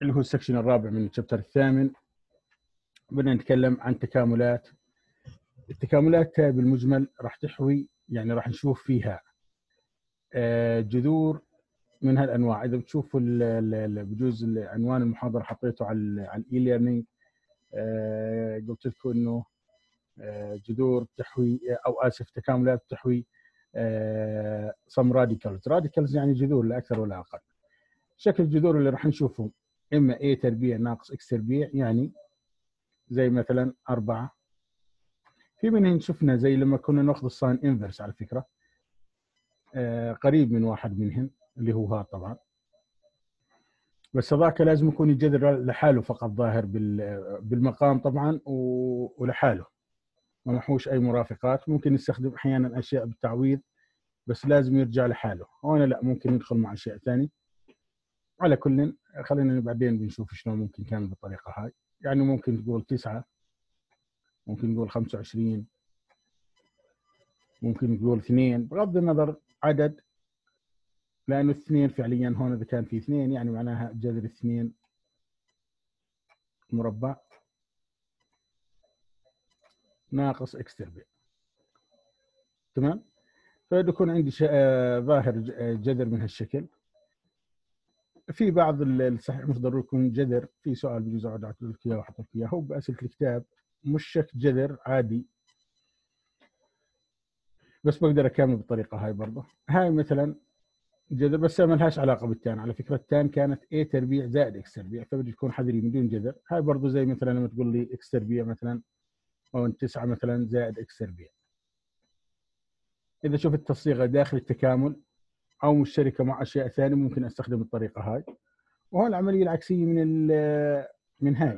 اللي هو السكشن الرابع من الشابتر الثامن. بدنا نتكلم عن تكاملات. التكاملات بالمجمل راح تحوي، يعني راح نشوف فيها جذور من هالانواع. اذا بتشوفوا بجوز عنوان المحاضره حطيته على الاي ليرنينج، قلت لكم انه جذور بتحوي، او اسف، تكاملات بتحوي some radicals يعني جذور لا اكثر ولا اقل. شكل الجذور اللي راح نشوفه اما a تربيع ناقص x تربيع، يعني زي مثلا 4. في منهم شفنا زي لما كنا ناخذ الساين انفرس، على فكره قريب من واحد منهم اللي هو هذا طبعا، بس هذاك لازم يكون الجذر لحاله فقط ظاهر بالمقام طبعا ولحاله، ما محوش اي مرافقات. ممكن نستخدم احيانا اشياء بالتعويض، بس لازم يرجع لحاله. هنا لا، ممكن ندخل مع اشياء ثانيه. على كل خلينا بعدين بنشوف شلون ممكن كان بالطريقه هاي. يعني ممكن تقول 9، ممكن نقول 25، ممكن نقول 2، بغض النظر عدد، لانه 2 فعليا هون اذا كان في 2 يعني معناها جذر 2 مربع ناقص x تربيع. تمام؟ فبده يكون عندي ظاهر جذر من هالشكل. في بعض الصحيح مش ضروري يكون جذر. في سؤال بجوز اقعد اعطي لك اياه واحط لك اياه، هو باسئله الكتاب مش شكل جذر عادي، بس بقدر اكمل بالطريقه هاي برضه. هاي مثلا جذر، بس ما لهاش علاقه بالتان. على فكره التان كانت a تربيع زائد x تربيع، فبدي تكون حذري من دون جذر. هاي برضه زي مثلا لما تقول لي x تربيع مثلا، او 9 مثلا زائد x تربيع. اذا شفت الصيغه داخل التكامل او مشتركه مع اشياء ثانيه ممكن استخدم الطريقه هاي. وهون العمليه العكسيه من هاي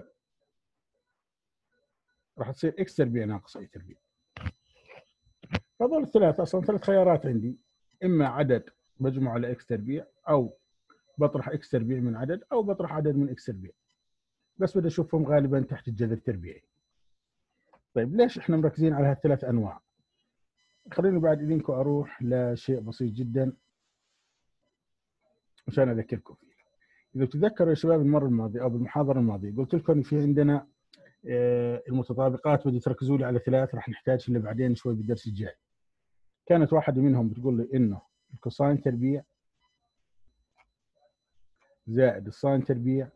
راح تصير x تربيع ناقص a تربيع. هذول الثلاث اصلا 3 خيارات عندي، اما عدد بجمعه على x تربيع، او بطرح x تربيع من عدد، او بطرح عدد من x تربيع. بس بدي اشوفهم غالبا تحت الجذر التربيعي. طيب ليش احنا مركزين على هالثلاث انواع؟ خليني بعد اذنكم اروح لشيء بسيط جدا عشان اذكركم فيه. اذا تتذكروا يا شباب المره الماضيه او بالمحاضره الماضيه قلت لكم في عندنا المتطابقات، بدي تركزوا لي على 3 راح نحتاج اللي بعدين شوي بالدرس الجاي. كانت واحده منهم بتقول لي انه الكوساين تربيع زائد الساين تربيع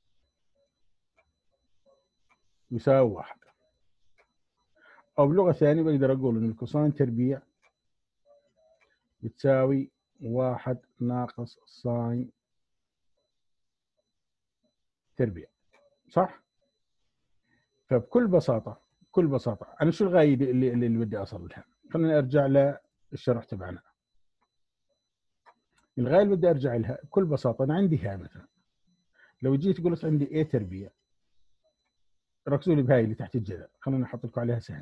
يساوي 1، او بلغه ثانيه بقدر اقول ان الكوساين تربيع بتساوي 1 ناقص ساين تربيع. صح؟ فبكل بساطه انا شو الغايه اللي بدي اصل لها؟ خليني ارجع للشرح تبعنا. الغايه اللي بدي ارجع لها بكل بساطه، انا عندي هاي مثلا، لو جيت قلت عندي a تربيع، ركزوا لي بهاي اللي تحت الجذر، خليني احط لكم عليها سهم.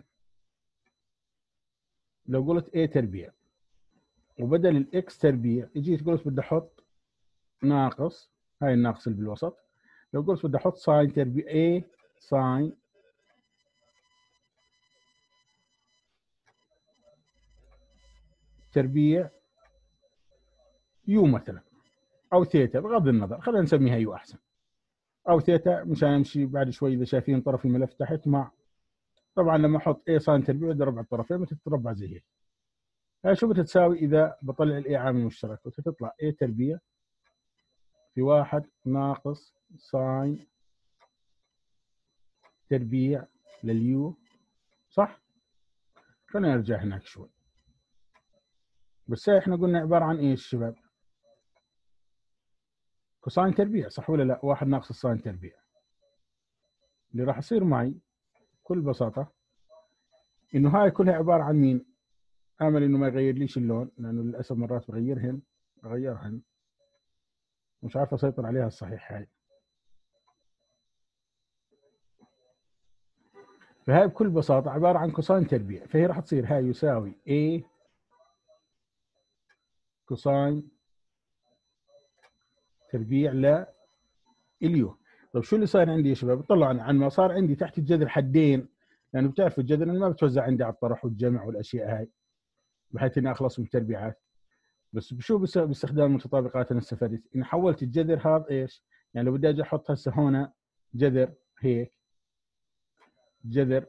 لو قلت a تربيع وبدل الاكس تربيع جيت قلت بدي احط ناقص، هاي الناقص اللي بالوسط، لو قلت بدي احط ساين تربيع a ساين تربيع يو مثلا، او ثيتا، بغض النظر خلينا نسميها يو احسن، او ثيتا مشان امشي بعد شوي. اذا شايفين طرف الملف تحت مع، طبعا لما احط a ساين تربيع بدي اربع الطرفين بتتربع زي هيك. هاي شو بتتساوي اذا بطلع الاي عامل مشترك؟ بتطلع a تربيع في 1 ناقص ساين تربيع لليو. صح؟ خلينا نرجع هناك شوي. بس احنا قلنا عباره عن ايش شباب؟ كوساين تربيع، صح ولا لا؟ 1 ناقص الساين تربيع. اللي راح يصير معي بكل بساطه انه هاي كلها عباره عن مين؟ امل انه ما يغير ليش اللون، لانه للاسف مرات بغيرهن مش عارف اسيطر عليها الصحيح. هاي فهاي بكل بساطه عباره عن كوساين تربيع، فهي راح تصير هاي يساوي a كوساين تربيع لليو. طيب شو اللي صاير عندي يا شباب؟ طلعوا عن ما صار عندي تحت الجذر حدين، لانه بتعرفوا الجذر ما بتوزع عندي على الطرح والجمع والاشياء هاي، بحيث اني اخلص من التربيعات. بس بشو باستخدام المتطابقات انا استفدت ان حولت الجذر هذا ايش؟ يعني لو بدي اجي احط هسه هون جذر هيك، جذر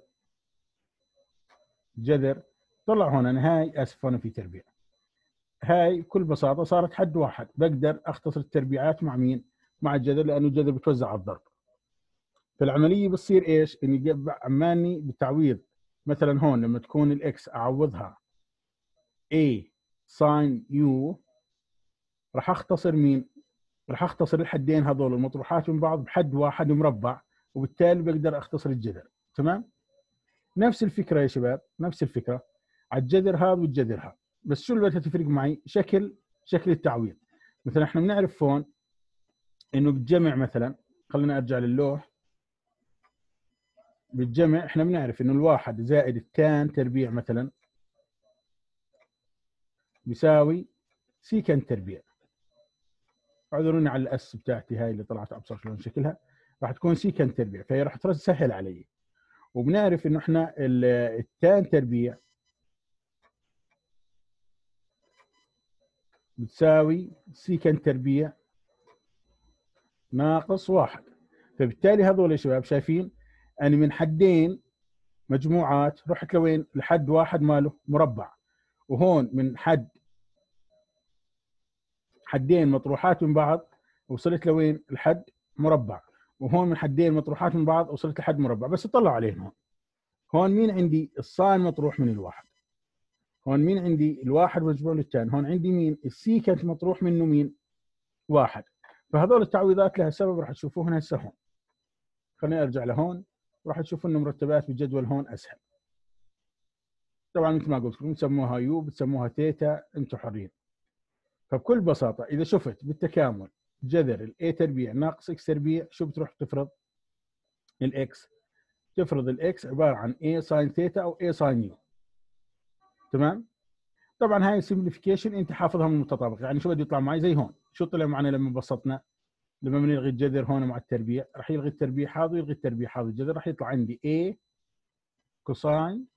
جذر، طلع هون انا هاي اسف هون في تربيع، هاي بكل بساطه صارت حد واحد، بقدر اختصر التربيعات مع مين؟ مع الجذر، لانه الجذر بتوزع على الضرب. فالعمليه بتصير ايش؟ اني عماني بالتعويض، مثلا هون لما تكون الاكس اعوضها a sin u، راح اختصر مين؟ راح اختصر الحدين هذول المطروحات من بعض بحد واحد مربع، وبالتالي بقدر اختصر الجذر. تمام؟ نفس الفكره يا شباب، نفس الفكره على الجذر هذا والجذر هذا، بس شو اللي بدها تفرق معي؟ شكل التعويض. مثلا احنا بنعرف هون انه بالجمع مثلا، خلينا ارجع للوح، بالجمع احنا بنعرف انه الواحد زائد التان تربيع مثلا بيساوي سيكنت تربيع. اعذروني على الاس بتاعتي هاي اللي طلعت ابصر شلون شكلها، راح تكون سيكنت تربيع، فهي راح تسهل علي. وبنعرف انه احنا التان تربيع بتساوي سيكنت تربيع ناقص واحد. فبالتالي هذول يا شباب شايفين أنا من حدين مجموعات رحت لوين؟ لحد واحد ماله مربع، وهون من حدين مطروحات من بعض وصلت لوين؟ لحد مربع، وهون من حدين مطروحات من بعض وصلت لحد مربع. بس اطلع عليهم هون، هون مين عندي؟ الصان مطروح من الواحد، هون مين عندي؟ الواحد مجموع للثاني، هون عندي مين؟ السيكنت مطروح منه مين؟ واحد. فهذول التعويضات لها سبب راح تشوفوه هسه هون. خليني ارجع لهون، راح تشوفوا انه مرتبات بالجدول هون اسهل. طبعا مثل ما قلت لكم بتسموها يو، بتسموها ثيتا، انتم حرين. فبكل بساطه اذا شفت بالتكامل جذر الاي تربيع ناقص اكس تربيع، شو بتروح تفرض؟ الاكس. تفرض الاكس عباره عن اي ساين ثيتا او اي ساين يو. تمام؟ طبعا هاي سمبليفيكيشن انت حافظها من المتطابق، يعني شو بده يطلع معي؟ زي هون، شو طلع معنا لما بسطنا؟ لما بنلغي الجذر هون مع التربيع، راح يلغي التربيع هذا ويلغي التربيع هذا، الجذر راح يطلع عندي a كوساين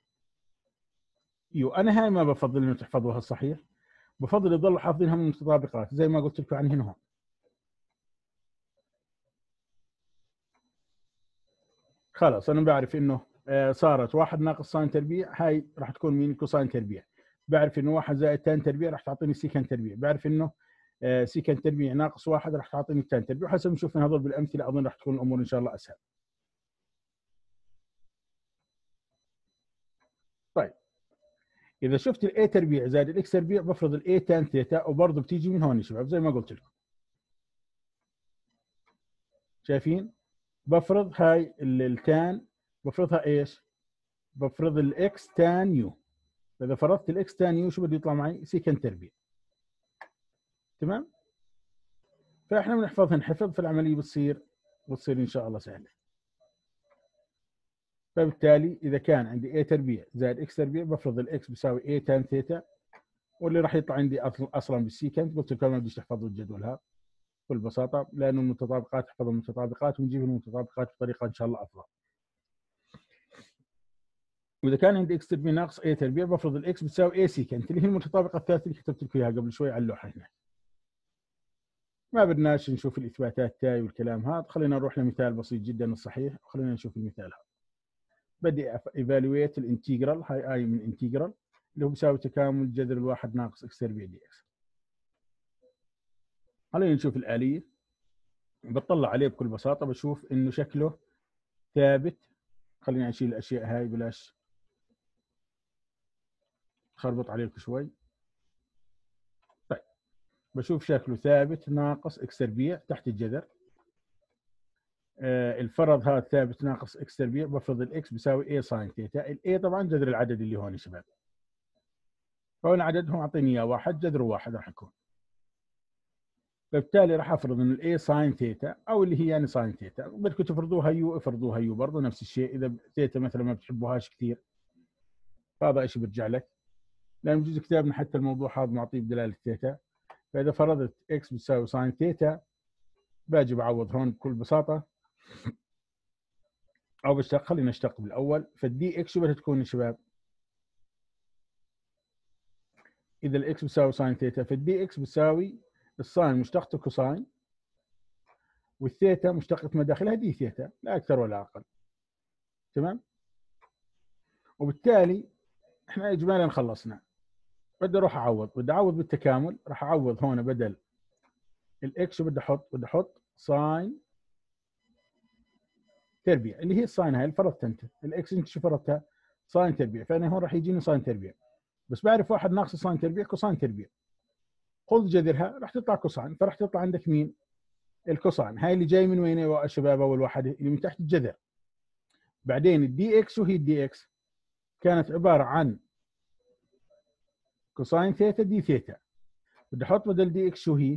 يو. انا هاي ما بفضل انه تحفظوها الصحيح، بفضل يضلوا حافظينها من المتطابقات زي ما قلت لكم عن هنا هون. خلاص انا بعرف انه صارت واحد ناقص ساين تربيع، هاي راح تكون مين؟ كوساين تربيع. بعرف انه واحد زائد تان تربيع راح تعطيني سيكان تربيع. بعرف انه سيكان تربيع ناقص واحد راح تعطيني تان تربيع. وحسب نشوف من هذول بالامثله اظن راح تكون الامور ان شاء الله اسهل. طيب اذا شفت الاي تربيع زائد الاكس تربيع، بفرض الاي تان ثيتا، وبرضه بتيجي من هون يا شباب زي ما قلت لكم. شايفين؟ بفرض هاي التان، بفرضها ايش؟ بفرض الاكس تان يو. فاذا فرضت الاكس تان يو، شو بده يطلع معي؟ سيكنت تربيع. تمام؟ فاحنا بنحفظها انحفظ، فالعمليه بتصير ان شاء الله سهله. فبالتالي اذا كان عندي a تربيع زائد x تربيع، بفرض الاكس بيساوي a تان ثيتا، واللي راح يطلع عندي اصلا بالسيكنت. قلت لكم ما بديش تحفظوا الجدول هذا بكل بساطه، لانه المتطابقات تحفظوا المتطابقات، ونجيب المتطابقات بطريقه ان شاء الله افضل. واذا كان عندي x تربيع ناقص a تربيع، بفرض الاكس بتساوي a سيكنت، اللي هي المتطابقه الثالثه اللي كتبت لكم اياها قبل شوي على اللوحه هنا. ما بدناش نشوف الاثباتات تاعي والكلام هذا، خلينا نروح لمثال بسيط جدا الصحيح، وخلينا نشوف المثال هذا. بدي ايفالويت الانتجرال، هاي اي من انتجرال اللي هو بيساوي تكامل جذر الواحد ناقص اكس تربيع دي اكس. خلينا نشوف الآلية. بطلع عليه بكل بساطة، بشوف انه شكله ثابت. خلينا نشيل الاشياء هاي بلاش خربط عليكم شوي. طيب بشوف شكله ثابت ناقص اكس تربيع تحت الجذر. الفرض هذا ثابت ناقص اكس تربيع، بفرض الاكس بيساوي اي ساين ثيتا. الاي طبعا جذر العدد اللي هون يا شباب، هون عددهم اعطيني اياه واحد، جذر واحد راح يكون. فبالتالي راح افرض انه الاي ساين ثيتا، او اللي هي يعني ساين ثيتا. بدكم تفرضوها يو، افرضوها يو برضه نفس الشيء. اذا ثيتا مثلا ما بتحبوهاش كثير، فهذا شيء برجع لك، لان بجوز كتابنا حتى الموضوع هذا معطيه بدلاله ثيتا. فاذا فرضت اكس بتساوي ساين ثيتا، باجي بعوض هون بكل بساطه، او بشتق. خلينا نشتق بالاول. فالدي اكس شو بدها تكون يا شباب؟ اذا الاكس بتساوي ساين ثيتا، فالدي اكس بتساوي الساين مشتقته كوساين والثيتا مشتقة ما داخلها دي ثيتا، لا أكثر ولا أقل. تمام؟ وبالتالي احنا إجمالا خلصنا. بدي أروح أعوض، بدي أعوض بالتكامل، راح أعوض هون بدل الإكس وبدي أحط ساين تربيع، اللي هي الساين هاي اللي فرضتها أنت، الإكس أنت شو فرضتها؟ ساين تربيع، فأنا هون راح يجيني ساين تربيع، بس بعرف واحد ناقص ساين تربيع كوساين تربيع، خذ جذرها راح تطلع كوساين، فراح تطلع عندك مين؟ الكوساين. هاي اللي جاي من وين يا شباب؟ أول واحد اللي من تحت الجذر. بعدين الدي إكس، وهي الدي إكس كانت عبارة عن كوساين ثيتا دي ثيتا، بدي أحط بدل دي إكس شو هي؟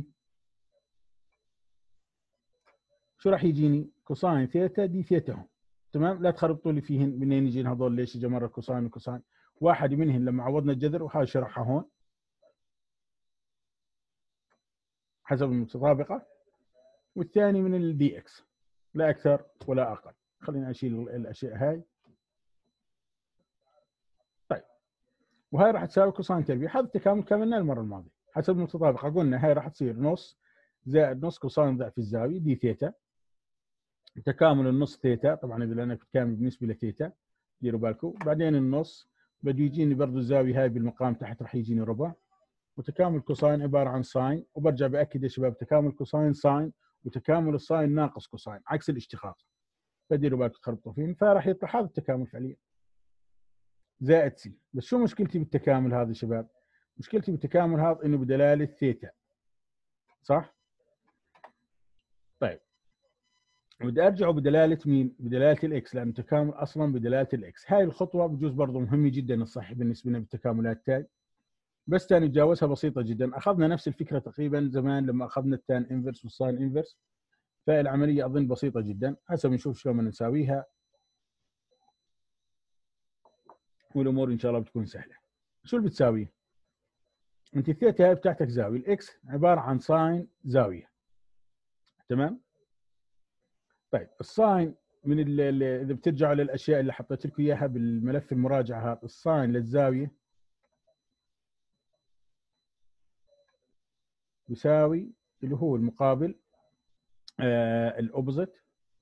شو راح يجيني؟ كوساين ثيتا دي ثيتا هم. تمام؟ لا تخربطوا لي فيهن منين يجين هذول، ليش اجى مره كوساين وكوساين؟ واحد منهن لما عوضنا الجذر، وهاي شرحها هون حسب المتطابقه، والثاني من الدي اكس، لا اكثر ولا اقل. خلينا اشيل الاشياء هاي. طيب، وهاي راح تساوي كوساين تربيع، هذا التكامل كملناه المره الماضيه حسب المتطابقه، قلنا هاي راح تصير نص زائد نص كوساين ضعف الزاويه دي ثيتا، تكامل النص ثيتا، طبعا اذا انا بتكامل بالنسبه لثيتا ديروا بالكم، بعدين النص بده يجيني برضه الزاويه هاي بالمقام تحت راح يجيني ربع، وتكامل كوساين عباره عن ساين، وبرجع باكد يا شباب تكامل كوساين ساين، وتكامل الساين ناقص كوساين عكس الاشتقاق، فديروا بالكم تخربطوا فين، فراح يطلع هذا التكامل فعليا زائد سي. بس شو مشكلتي بالتكامل هذا يا شباب؟ مشكلتي بالتكامل هذا انه بدلاله ثيتا، صح؟ طيب، بدي ارجعه بدلاله مين؟ بدلاله الاكس، لانه التكامل اصلا بدلاله الاكس. هاي الخطوه بجوز برضه مهمه جدا الصح بالنسبه لنا بالتكاملات تاعي، بس تاني نتجاوزها بسيطه جدا. اخذنا نفس الفكره تقريبا زمان لما اخذنا التان انفرس والساين انفرس، فالعمليه اظن بسيطه جدا. هسه بنشوف شلون بدنا نساويها، والامور ان شاء الله بتكون سهله. شو اللي بتساوي؟ انت الثيتا هاي بتاعتك زاويه، الاكس عباره عن ساين زاويه، تمام؟ طيب الساين من اذا بترجعوا للاشياء اللي حطيت لكم اياها بالملف المراجعه هذا، الساين للزاويه يساوي اللي هو المقابل الاوبزيت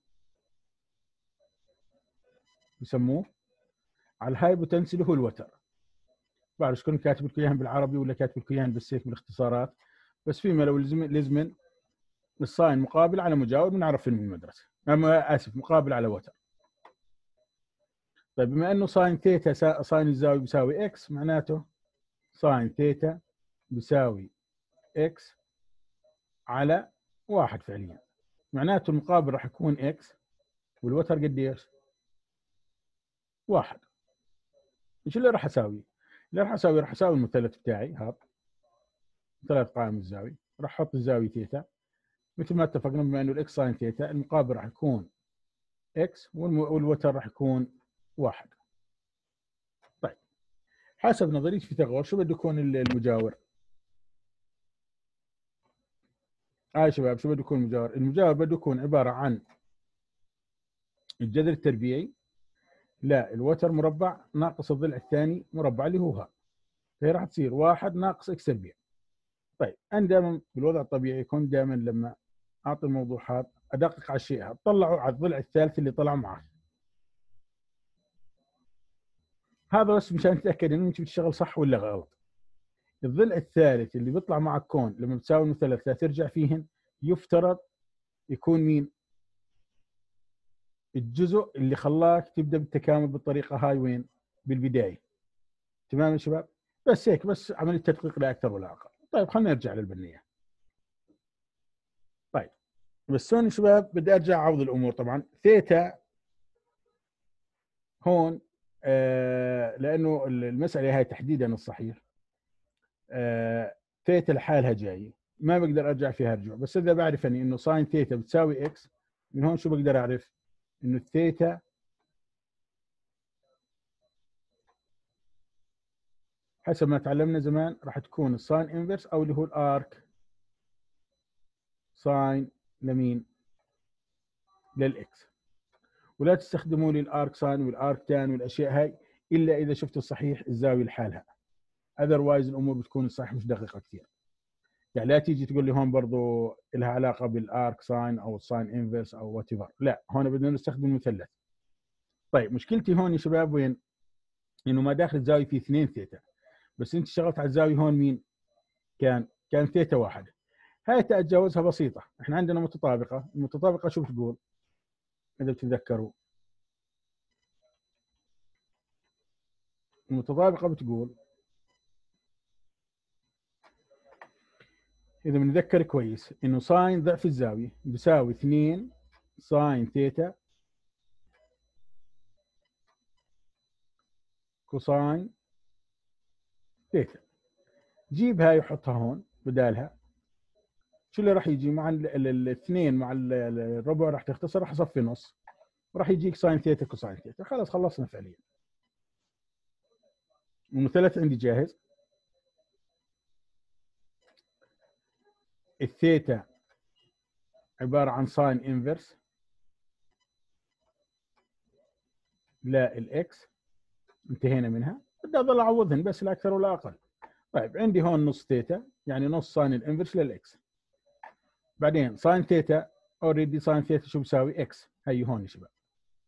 يسموه، على الهايبوتنس اللي هو الوتر. بعرف كنت كاتب لكم اياهم بالعربي ولا كاتب لكم اياهم بس هيك بالاختصارات، بس فيما لو لزمن الساين مقابل على مجاور بنعرف من المدرسه، اسف مقابل على وتر. طيب بما انه ساين ثيتا ساين الزاويه بيساوي اكس، معناته ساين ثيتا بيساوي اكس على واحد فعليا، معناته المقابل راح يكون اكس والوتر قديش؟ واحد. ايش اللي راح اساوي؟ اللي راح اساوي المثلث بتاعي هذا، مثلث قائم الزاويه، راح احط الزاويه ثيتا مثل ما اتفقنا، بما انه الاكس ساين ثيتا المقابل راح يكون اكس والوتر راح يكون واحد. طيب حسب نظريه فيثاغورس شو بده يكون المجاور؟ يا شباب شو بده يكون المجاور؟ المجاور بده يكون عباره عن الجذر التربيعي لا الوتر مربع ناقص الضلع الثاني مربع اللي هو ها، فهي راح تصير واحد ناقص اكس تربيع. طيب انا دائما بالوضع الطبيعي يكون دائما لما اعطي الموضوع هذا ادقق على الشيء هذا، طلعوا على الضلع الثالث اللي طلع معه، هذا بس مشان تتاكد انه انت بتشتغل صح ولا غلط. الضلع الثالث اللي بيطلع معك كون لما بتساوي المثلث لا ترجع فيهن، يفترض يكون مين؟ الجزء اللي خلاك تبدا بالتكامل بالطريقه هاي وين؟ بالبدايه. تمام يا شباب؟ بس هيك، بس عمليه تدقيق لا اكثر ولا اقل. طيب خلينا نرجع للبنيه. طيب بس هون يا شباب بدي ارجع اعوض الامور. طبعا ثيتا هون لانه المساله هاي تحديدا الصحيح ثيتا لحالها جايه ما بقدر ارجع فيها رجوع، بس اذا بعرف اني انه ساين ثيتا بتساوي اكس، من هون شو بقدر اعرف؟ انه الثيتا حسب ما تعلمنا زمان راح تكون الساين انفرس او اللي هو الارك ساين لمين؟ للاكس. ولا تستخدموا لي الارك ساين والارك تان والاشياء هاي الا اذا شفتوا الصحيح الزاويه لحالها، اذروايز الامور بتكون الصحيح مش دقيقه كثير. يعني لا تيجي تقول لي هون برضو لها علاقه بالارك ساين او الساين انفرس او وات ايفر، لا هون بدنا نستخدم المثلث. طيب مشكلتي هون يا شباب وين؟ انه ما داخل الزاويه في 2 ثيتا، بس انت اشتغلت على الزاويه هون مين؟ كان ثيتا واحده. هاي تتجاوزها بسيطه، احنا عندنا متطابقه، المتطابقه شو بتقول؟ اذا بتتذكروا المتطابقه بتقول، اذا بنتذكر كويس، انه ساين ضعف الزاويه بيساوي 2 ساين ثيتا كوساين ثيتا. جيب هاي وحطها هون بدالها، شو اللي راح يجي مع الاثنين مع الربع راح تختصر، راح اصفي نص، وراح يجيك ساين ثيتا كوساين ثيتا. خلاص خلصنا فعليا. المثلث عندي جاهز. الثيتا عباره عن ساين انفرس لا الاكس، انتهينا منها. بدي اضل اعوضهن بس لا اكثر ولا اقل. طيب عندي هون نص ثيتا يعني نص ساين الانفرس للاكس. بعدين ساين ثيتا اوريدي ساين ثيتا شو بيساوي؟ اكس. هي هون يا شباب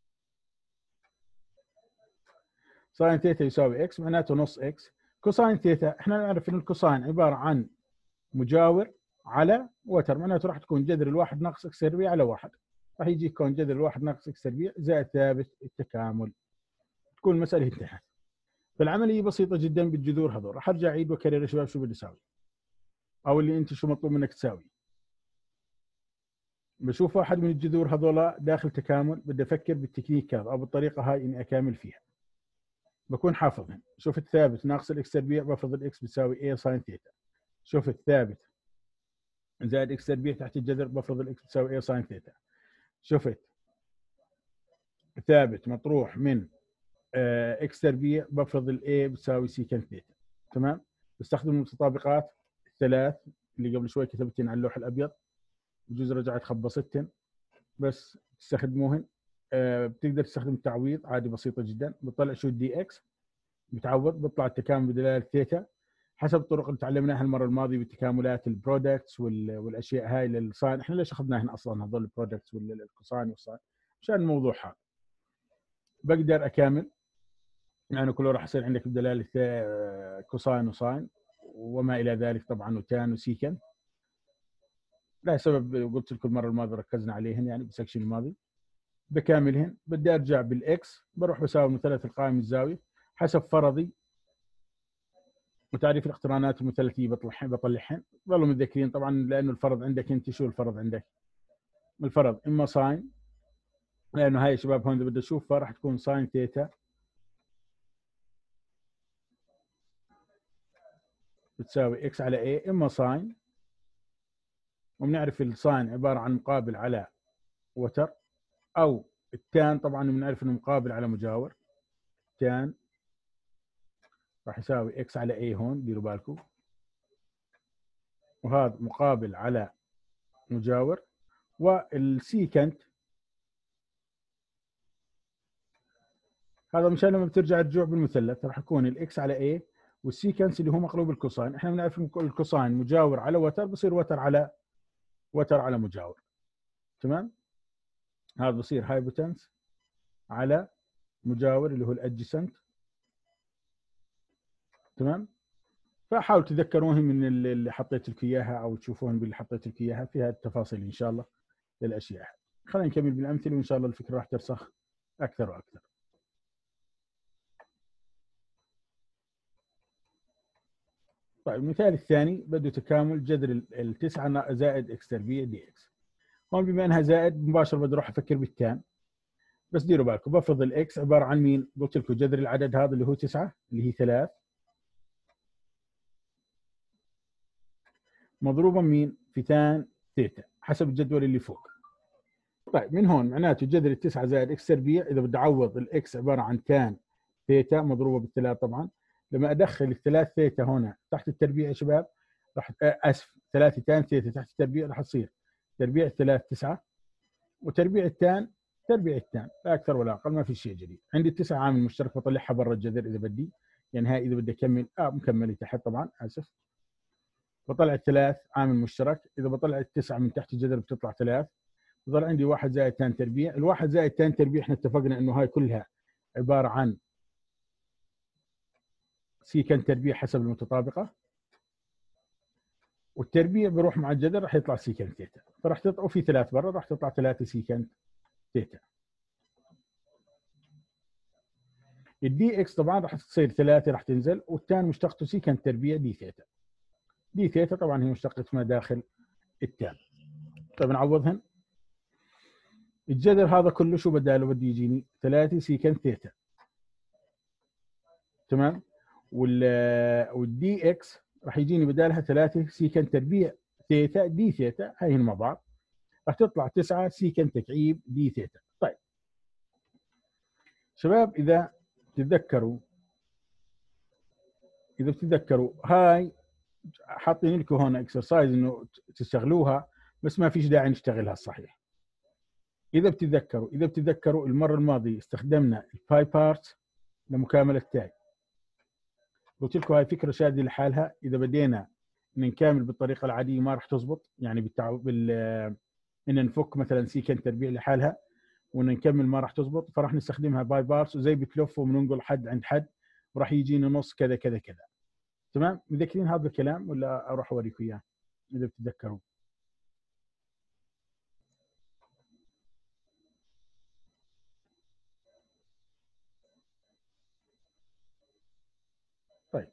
ساين ثيتا يساوي اكس، معناته نص اكس. كوساين ثيتا احنا نعرف ان الكوساين عباره عن مجاور على وتر، معناته راح تكون جذر الواحد ناقص اكس تربيع على واحد، راح يجيك كون جذر الواحد ناقص اكس تربيع زائد ثابت التكامل. تكون المساله انتهت. فالعمليه بسيطه جدا بالجذور هذول. راح ارجع اعيد واكرر يا شباب شو بدي اسوي، او اللي انت شو مطلوب منك تساوي. بشوف واحد من الجذور هذول داخل تكامل، بدي افكر بالتكنيك هذا او بالطريقه هاي اني اكامل فيها. بكون حافظهم. شوف الثابت ناقص الاكس تربيع بفرض الاكس بتساوي a ساين ثيتا. شوف الثابت زائد اكس تربيع تحت الجذر بفرض الاكس بتساوي a ساين ثيتا. شفت ثابت مطروح من اكس تربيع بفرض الاي بتساوي سيكنت ثيتا. تمام. بستخدم المتطابقات الثلاث اللي قبل شوي كتبتهن على اللوح الابيض، بجوز رجعت خبصتهن بس تستخدموهن. بتقدر تستخدم التعويض عادي بسيطه جدا. بتطلع شو الدي اكس، بتعوض بيطلع التكامل بدلاله ثيتا حسب الطرق اللي تعلمناها المره الماضيه بالتكاملات البرودكتس والاشياء هاي للساين. احنا ليش اخذناهن اصلا هذول البرودكتس والكوساين والساين؟ عشان الموضوع هذا. بقدر اكامل يعني كله راح يصير عندك بدلاله كوساين وساين وما الى ذلك طبعا، وتان وسيكن. لا سبب قلت لكم المره الماضيه ركزنا عليهن يعني بالسكشن الماضي. بكاملهن بدي ارجع بالاكس، بروح بساوي مثلث القائم الزاويه حسب فرضي وتعريف الاقترانات المثلثيه بطلعهن. ظلوا متذكرين طبعا لانه الفرض عندك انت. شو الفرض عندك؟ الفرض اما ساين، لانه هاي يا شباب هون اذا بدي اشوفها راح تكون ساين ثيتا بتساوي اكس على اي، اما ساين، وبنعرف الساين عباره عن مقابل على وتر، او التان طبعا بنعرف انه مقابل على مجاور. تان راح يساوي اكس على اي هون، ديروا بالكم، وهذا مقابل على مجاور. والسيكنت هذا مشان لما بترجع الرجوع بالمثلث راح يكون الاكس على اي، والسيكنس اللي هو مقلوب الكوساين. احنا بنعرف الكوساين مجاور على وتر، بصير وتر على مجاور. تمام. هذا بصير هايبوتنس على مجاور اللي هو الادجسنت. تمام. فحاولوا تتذكرون من اللي حطيت لكم اياها او تشوفون باللي حطيت لكم اياها فيها التفاصيل ان شاء الله للاشياء. خلينا نكمل بالامثله وان شاء الله الفكره راح ترسخ اكثر واكثر. طيب المثال الثاني بده تكامل جذر التسعة زائد اكس تربيع دي اكس. هون بما انها زائد مباشره بدي اروح افكر بالتان. بس ديروا بالكم بفرض الاكس عباره عن مين؟ قلت لكم جذر العدد هذا اللي هو 9 اللي هي 3 مضروبه مين؟ في تان ثيتا حسب الجدول اللي فوق. طيب من هون معناته جذر التسعة زائد اكس تربيع، اذا بدي اعوض الاكس عباره عن تان ثيتا مضروبه بالثلاث طبعا. لما ادخل الثلاث ثيتا هنا تحت التربيع يا شباب راح اسف 3 تان ثيتا تحت التربيع راح تصير تربيع الثلاث 9 وتربيع التان تربيع التان، لا اكثر ولا اقل، ما في شيء جديد. عندي التسعه عامل مشترك بطلعها برا الجذر اذا بدي، يعني هاي اذا بدي اكمل مكمله تحت طبعا اسف. بطلع الثلاث عامل مشترك، اذا بطلع التسعه من تحت الجذر بتطلع ثلاث، بضل عندي 1 زائد تان تربيع. الواحد زائد تان تربيع احنا اتفقنا انه هاي كلها عباره عن سيكنت تربيع حسب المتطابقه، والتربيع بروح مع الجذر راح يطلع سيكنت ثيتا، فراح تطلع، وفي ثلاث برا راح تطلع 3 سيكنت ثيتا. الدي اكس طبعا راح تصير 3 راح تنزل، والتان مشتقته سيكنت تربيع دي ثيتا. دي ثيتا طبعا هي مشتقة ما داخل التان. طيب نعوضهن. الجذر هذا كله شو بداله؟ بدي يجيني 3 سيكنت ثيتا، تمام. والدي اكس راح يجيني بدالها 3 سيكنت تربيع ثيتا دي ثيتا، هاي مع بعض راح تطلع 9 سيكنت تكعيب دي ثيتا. طيب شباب، اذا بتتذكروا هاي حاطين لكم هون اكسرسايز انه تشتغلوها، بس ما فيش داعي نشتغلها الصحيح. اذا بتتذكروا المره الماضيه استخدمنا الباي بارت لمكامله تاي. قلت لكم هاي فكره شاذه لحالها، اذا بدينا نكامل بالطريقه العاديه ما راح تزبط، يعني ان نفك مثلا سيكنت تربيع لحالها وان نكمل ما راح تزبط، فراح نستخدمها باي بارتس، وزي بتلف وبننقل حد عند حد وراح يجينا نص كذا كذا كذا. تمام؟ متذكرين هذا الكلام ولا اروح اوريكم اياه اذا بتتذكروا؟ طيب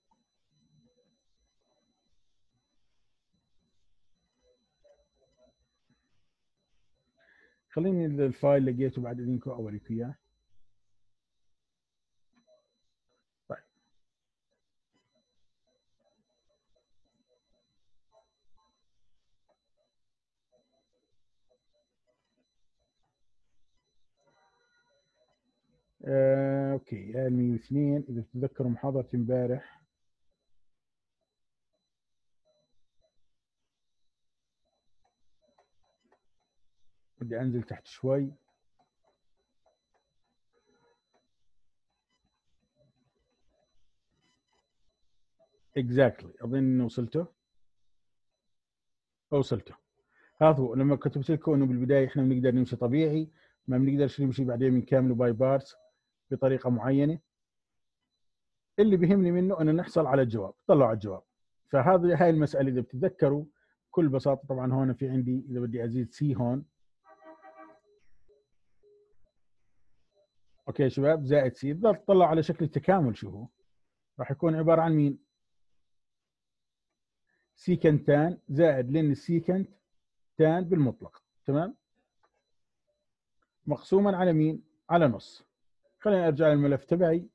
خليني الفايل لقيته بعد اذنكم اوريكم اياه. طيب اوكي، 102 اذا بتتذكروا محاضره امبارح. بدي انزل تحت شوي. اكزاكتلي اظن اني وصلته. هذا هو لما كتبت لكم انه بالبدايه احنا بنقدر نمشي طبيعي، ما بنقدرش نمشي بعدين بنكمله باي بارتس بطريقه معينه. اللي بيهمني منه انه نحصل على الجواب، طلعوا على الجواب. هاي المساله اذا بتتذكروا بكل بساطه، طبعا هون في عندي اذا بدي ازيد سي هون، اوكي شباب، زائد سي بضل تطلع على شكل التكامل. شو هو؟ راح يكون عباره عن مين؟ سيكنت تان زائد لن السيكنت تان بالمطلق، تمام، مقسوما على مين؟ على نص. خليني ارجع للملف تبعي.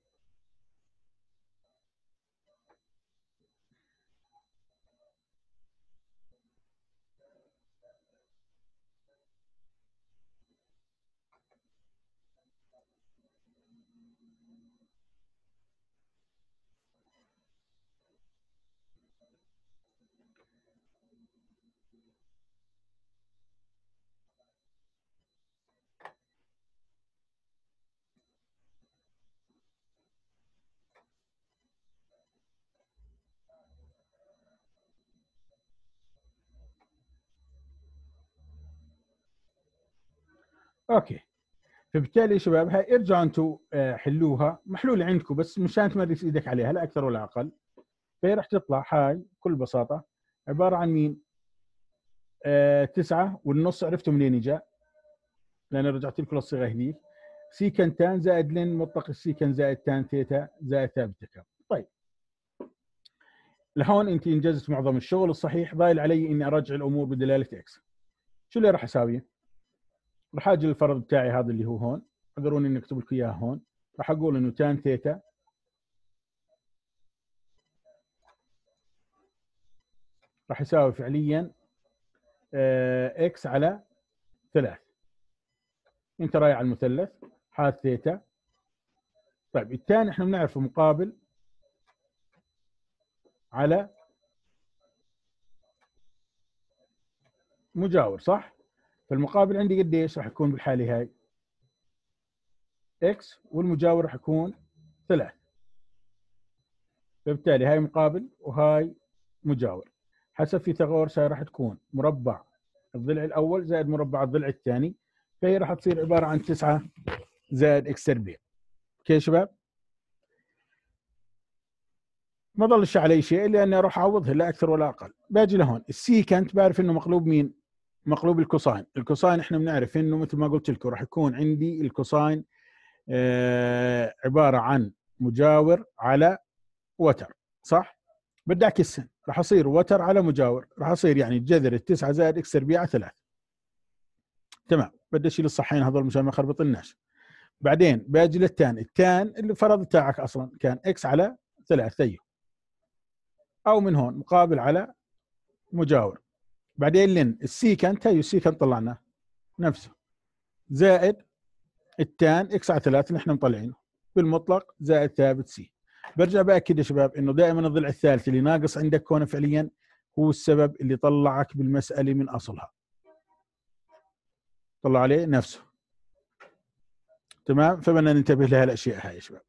اوكي، فبالتالي يا شباب هاي ارجعوا انتم حلوها، محلوله عندكم بس مشان تمرس ايدك عليها لا اكثر ولا اقل. فهي راح تطلع هاي بكل بساطه عباره عن مين؟ 9 والنص عرفتوا منين اجى؟ لان رجعت لكم للصيغه هذيك، سيكن تان زائد لن مطلق السيكن زائد تان ثيتا زائد ثابت تكامل. طيب لهون انت انجزت معظم الشغل الصحيح، ضايل علي اني ارجع الامور بدلاله اكس. شو اللي راح اساويه؟ راح اجي للفرض بتاعي هذا اللي هو هون، اقدرون اني اكتب لكم اياه هون. راح اقول انه تان ثيتا راح يساوي فعليا اكس على 3. انت رايح على المثلث حاد ثيتا. طيب الثاني احنا بنعرفه مقابل على مجاور، صح؟ فالمقابل عندي قديش راح يكون بالحاله هاي؟ اكس، والمجاور راح يكون 3. فبالتالي هاي مقابل وهاي مجاور. حسب فيثاغورس هاي راح تكون مربع الضلع الاول زائد مربع الضلع الثاني، فهي راح تصير عباره عن 9 زائد اكس تربيع. اوكي يا شباب؟ ما ضلش علي شيء الا اني اروح اعوضها لا اكثر ولا اقل. باجي لهون السيكنت بعرف انه مقلوب مين؟ مقلوب الكوساين. الكوساين احنا بنعرف انه مثل ما قلت لكم راح يكون عندي الكوساين عباره عن مجاور على وتر، صح؟ بدي اعكسها، راح اصير وتر على مجاور، راح اصير يعني جذر التسعه زائد اكس تربيع 3. تمام، بدي اشيل الصحين هذول مشان ما خربطلناش. بعدين باجي للتان، التان اللي فرض تاعك اصلا كان اكس على 3 او من هون مقابل على مجاور. بعدين لن السيكنت، هي السيكنت طلعنا نفسه زائد التان اكس على 3 اللي احنا مطلعينه بالمطلق زائد ثابت سي. برجع باكد يا شباب انه دائما الضلع الثالث اللي ناقص عندك هون فعليا هو السبب اللي طلعك بالمساله من اصلها، طلع عليه نفسه. تمام، فبدنا ننتبه لها الاشياء هاي يا شباب.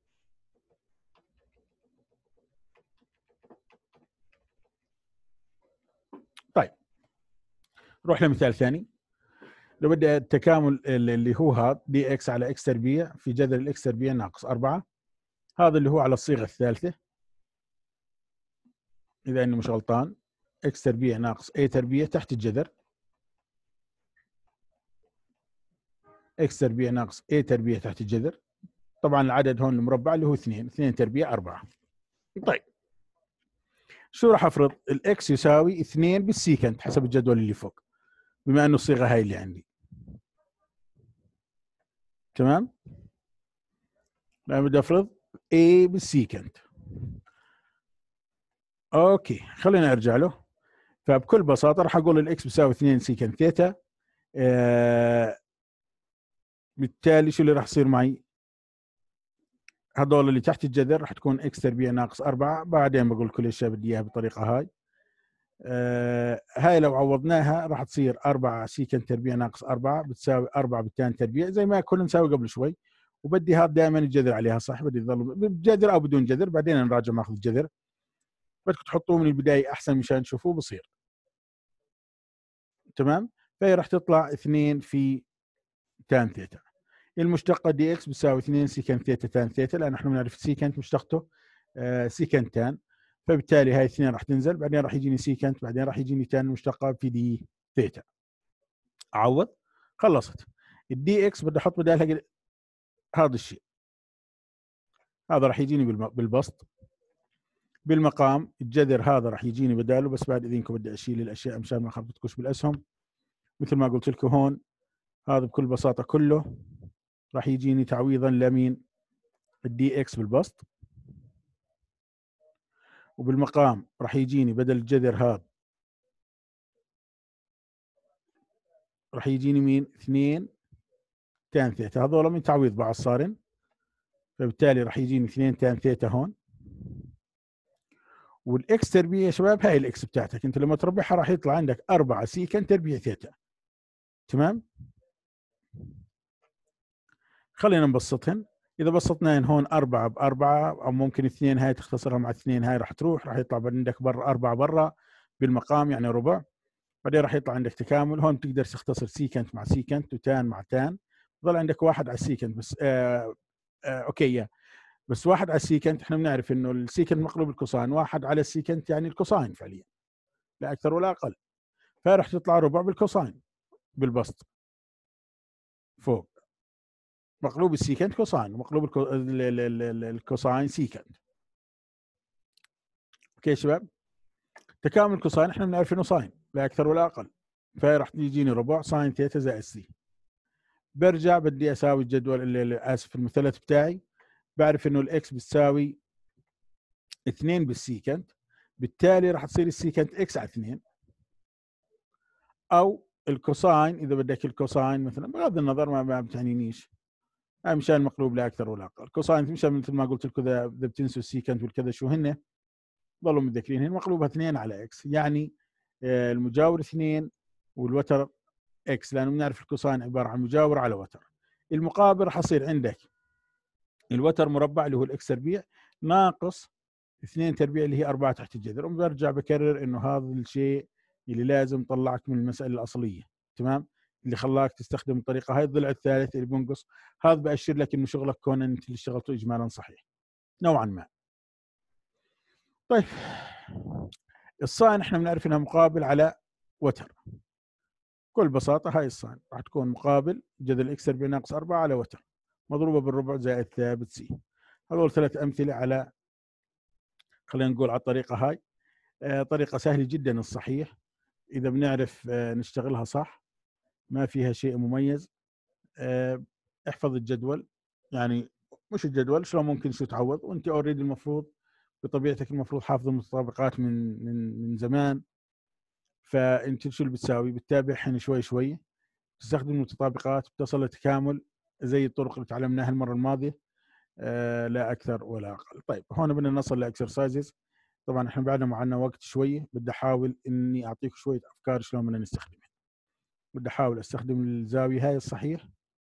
طيب نروح لمثال ثاني. لو بدي التكامل اللي هو هذا دي اكس على اكس تربيع في جذر الاكس تربيع ناقص 4، هذا اللي هو على الصيغه الثالثه اذا اني مش غلطان، اكس تربيع ناقص اي تربيع تحت الجذر اكس تربيع ناقص اي تربيع تحت الجذر. طبعا العدد هون المربع اللي هو 2 تربيع 4. طيب شو راح افرض؟ الاكس يساوي 2 بالسيكنت حسب الجدول اللي فوق، بما انه الصيغه هاي اللي عندي. تمام، انا بدي افرض A بالسيكنت. اوكي خلينا ارجع له. فبكل بساطه راح اقول الاكس بيساوي 2 سيكنت ثيتا. بالتالي شو اللي راح يصير معي؟ هذول اللي تحت الجذر راح تكون اكس تربيع ناقص 4. بعدين بقول كل الاشياء بدي اياها بالطريقه هاي. هاي لو عوضناها راح تصير 4 سيكنت تربيع ناقص 4 بتساوي 4 بالتان تربيع زي ما كنا نساوي قبل شوي. وبدي هذا دائما الجذر عليها، صح؟ بدي يضل بجذر او بدون جذر، بعدين نراجع ماخذ الجذر. بدكم تحطوه من البدايه احسن مشان تشوفوه بصير. تمام، فهي راح تطلع 2 في تان ثيتا. المشتقه دي اكس بتساوي 2 سيكنت ثيتا تان ثيتا، لان احنا بنعرف سيكنت مشتقته سيكنت تان، فبالتالي هاي 2 راح تنزل، بعدين راح يجيني سيكنت، بعدين راح يجيني تان مشتقه في دي ثيتا. اعوض، خلصت. الدي اكس بدي احط بدالها هذا الشيء، هذا راح يجيني بالبسط. بالمقام الجذر هذا راح يجيني بداله، بس بعد اذنكم بدي اشيل الاشياء مشان ما خربطكوش بالاسهم. مثل ما قلت لكم هون هذا بكل بساطه كله راح يجيني تعويضا لمين؟ الدي اكس بالبسط. وبالمقام راح يجيني بدل الجذر هذا راح يجيني مين؟ 2 تان ثيتا، هذول من تعويض بعض صارن، فبالتالي راح يجيني 2 تان ثيتا هون. والاكس تربيع يا شباب هاي الاكس بتاعتك انت لما تربعها راح يطلع عندك 4 سيكنت تربيع ثيتا. تمام، خلينا نبسطهن. اذا بسطناهن هون 4 ب4 او ممكن 2 هاي تختصرها مع 2 هاي راح تروح، راح يطلع عندك برا 4 برا بالمقام يعني ربع. بعدين راح يطلع عندك تكامل، هون بتقدر تختصر سيكنت مع سيكنت وتان مع تان، ضل عندك 1 على السيكنت بس. اوكي بس 1 على السيكنت احنا بنعرف انه السيكنت مقلوب الكوساين، 1 على السيكنت يعني الكوساين فعليا لا اكثر ولا اقل، فراح تطلع ربع بالكوساين بالبسط فوق. مقلوب السيكنت كوساين ومقلوب الكوساين سيكنت. اوكي يا شباب، تكامل الكوساين احنا بنعرف انه ساين لا اكثر ولا اقل، فراح يجيني ربع ساين ثيتا زائد سي. برجع بدي اساوي الجدول اسف المثلث بتاعي، بعرف انه الاكس بتساوي 2 بالسيكنت، بالتالي راح تصير السيكنت اكس على 2 او الكوساين اذا بدك الكوساين مثلا، بغض النظر ما بتعنينيش، مشان مقلوب لا اكثر ولا اقل. كوساين مشان مثل ما قلت لكم اذا بتنسوا السيكنت والكذا شو هن ضلوا متذكرين، هن مقلوبها 2 على اكس، يعني المجاور 2 والوتر اكس، لانه بنعرف الكوساين عباره عن مجاور على وتر. المقابل راح يصير عندك الوتر مربع اللي هو الاكس تربيع ناقص 2 تربيع اللي هي 4 تحت الجذر، وبرجع بكرر انه هذا الشيء اللي لازم طلعك من المساله الاصليه. تمام؟ اللي خلاك تستخدم الطريقه هاي. الضلع الثالث اللي بنقص، هذا بأشر لك انه شغلك كون انت اللي اشتغلته اجمالا صحيح نوعا ما. طيب الساين احنا بنعرف انها مقابل على وتر. بكل بساطه هاي الساين راح تكون مقابل جذر الاكس تربيع ناقص 4 على وتر مضروبه بالربع زائد ثابت سي. هذول 3 امثله على، خلينا نقول على الطريقه هاي. طريقه سهله جدا الصحيح اذا بنعرف نشتغلها صح، ما فيها شيء مميز. احفظ الجدول، يعني مش الجدول شلون ممكن شو تعوض وانت اوريدي المفروض بطبيعتك المفروض حافظ المتطابقات من زمان. فانت شو اللي بتساوي؟ بتتابعهن شوي شوي، تستخدم المتطابقات بتصل لتكامل زي الطرق اللي تعلمناها المره الماضيه. لا اكثر ولا اقل. طيب هون بدنا نصل لاكسرسايزز. طبعا احنا بعدنا معنا وقت شوي، بدي احاول اني اعطيك شويه افكار شلون بدنا نستخدمها. بدي احاول استخدم الزاويه هاي الصحيح.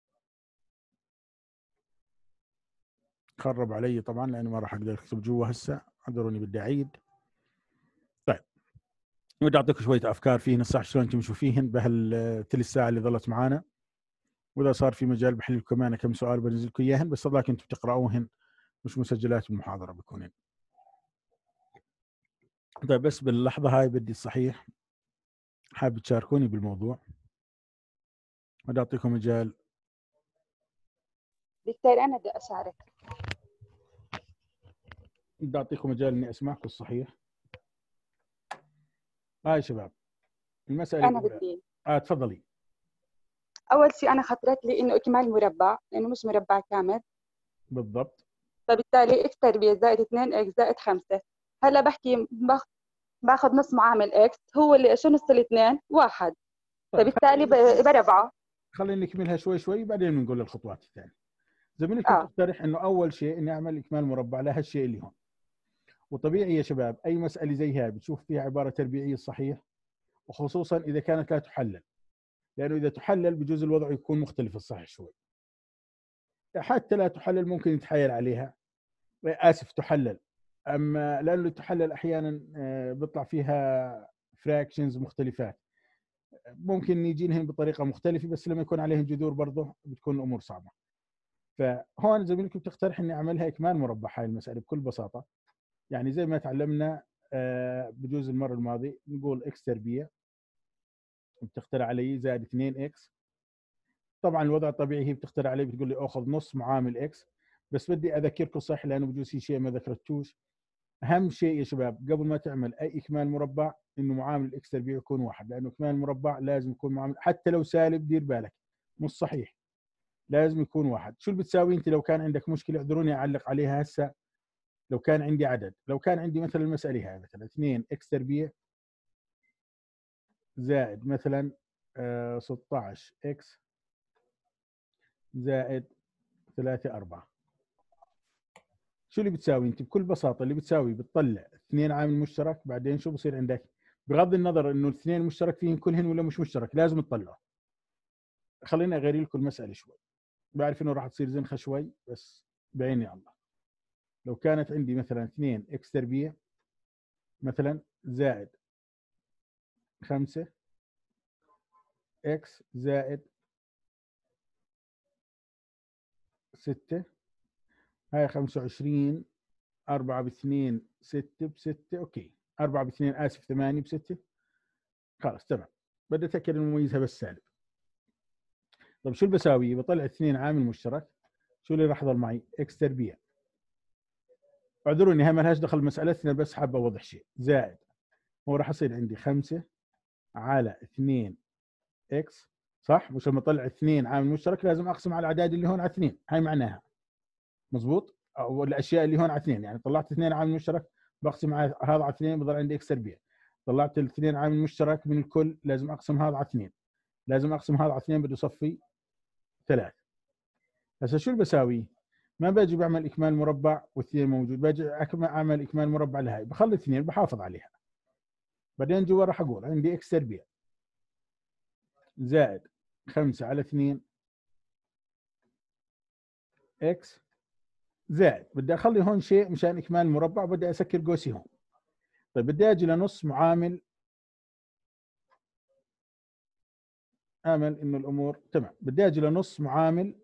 خرب علي طبعا لانه ما راح اقدر اكتب جوا هسه، اعذروني بدي اعيد. طيب بدي اعطيك شويه افكار فيهن الصح شلون تمشوا فيهن بهالثلث ساعه اللي ظلت معانا، واذا صار في مجال بحل لكم انا كم سؤال بنزل لكم اياهن، بس هذاك انتم بتقراوهن مش مسجلات المحاضره بكونن. طيب بس باللحظه هاي بدي الصحيح حابب تشاركوني بالموضوع، بدي اعطيكم مجال. دكتور انا بدي اشارك. بدي اعطيكم مجال اني اسمعكم الصحيح. هاي شباب المساله انا الاولى. بدي تفضلي. اول شيء انا خطرت لي انه اكمال مربع لانه مش مربع كامل. بالضبط. فبالتالي اكس تربيع زائد 2 اكس زائد 5. هلا بحكي باخذ نص معامل اكس هو اللي شو نص الاثنين؟ 1. طيب فبالتالي بربعه. خلينا نكملها شوي شوي بعدين بنقول الخطوات الثانيه. زميلكم تقترح انه اول شيء اني اعمل اكمال مربع لهالشيء اللي هون. وطبيعي يا شباب اي مساله زي هاي بتشوف فيها عباره تربيعيه صحيح، وخصوصا اذا كانت لا تحلل، لانه اذا تحلل بجوز الوضع يكون مختلف الصحيح شوي. حتى لا تحلل ممكن يتحايل عليها، اسف تحلل، اما لانه تحلل احيانا بيطلع فيها فراكشنز مختلفات، ممكن يجينهم بطريقه مختلفه، بس لما يكون عليهم جذور برضه بتكون الامور صعبه. فهون زميلكم بتقترح اني اعملها اكمال مربع هاي المساله بكل بساطه. يعني زي ما تعلمنا بجوز المره الماضيه نقول اكس تربيع بتخترع علي زائد 2 اكس. طبعا الوضع الطبيعي هي بتخترع علي بتقول لي اخذ نص معامل اكس، بس بدي اذكركم صح لانه بجوز في شيء ما ذكرتوش. اهم شيء يا شباب قبل ما تعمل اي اكمال مربع انه معامل الاكس تربيع يكون 1، لانه اكمال المربع لازم يكون معامل حتى لو سالب دير بالك مش صحيح، لازم يكون 1. شو اللي بتساوي انت لو كان عندك مشكله؟ اعذروني اعلق عليها هسه. لو كان عندي عدد، لو كان عندي مثلا المساله هاي مثلا 2 اكس تربيع زائد مثلا 16 اكس زائد 3 4، شو اللي بتساوي انت؟ بكل بساطه اللي بتساوي بتطلع 2 عامل مشترك، بعدين شو بصير عندك؟ بغض النظر انه الاثنين مشترك فيهم كلهن ولا مش مشترك لازم تطلعه. خليني اغير لكم المساله شوي، بعرف انه راح تصير زنخه شوي بس بعيني الله. لو كانت عندي مثلا 2 اكس تربيع مثلا زائد 5 اكس زائد 6، هاي 25 4 ب2 6 ب6 اوكي 4 ب2 اسف 8 ب6 خلاص تمام. بدي اتاكد انه مميزها بس سالب. طيب شو اللي بساوي؟ بطلع 2 عامل مشترك، شو اللي راح يضل معي؟ اكس تربيع، اعذروني هاي ما لهاش دخل بمسالتنا بس حابه اوضح شيء، زائد هو راح يصير عندي 5 على 2 اكس صح؟ مش لما اطلع 2 عامل مشترك لازم اقسم على الاعداد اللي هون على 2، هاي معناها مزبوط؟ او الاشياء اللي هون على 2، يعني طلعت 2 عامل مشترك بقسم على هذا على 2 بضل عندي اكس تربيع. طلعت الاثنين عامل مشترك من الكل لازم اقسم هذا على 2، لازم اقسم هذا على 2 بده يصفي 3. هسه شو اللي بساوي؟ ما باجي بعمل اكمال مربع واثنين موجود، باجي اعمل اكمال مربع لهي، بخلي 2 بحافظ عليها. بعدين جوا راح اقول عندي اكس تربيع زائد 5 على 2 اكس زائد بدي اخلي هون شيء مشان اكمال المربع، وبدي اسكر قوسي هون. طيب بدي اجي لنص معامل، امل انه الامور تمام. بدي اجي لنص معامل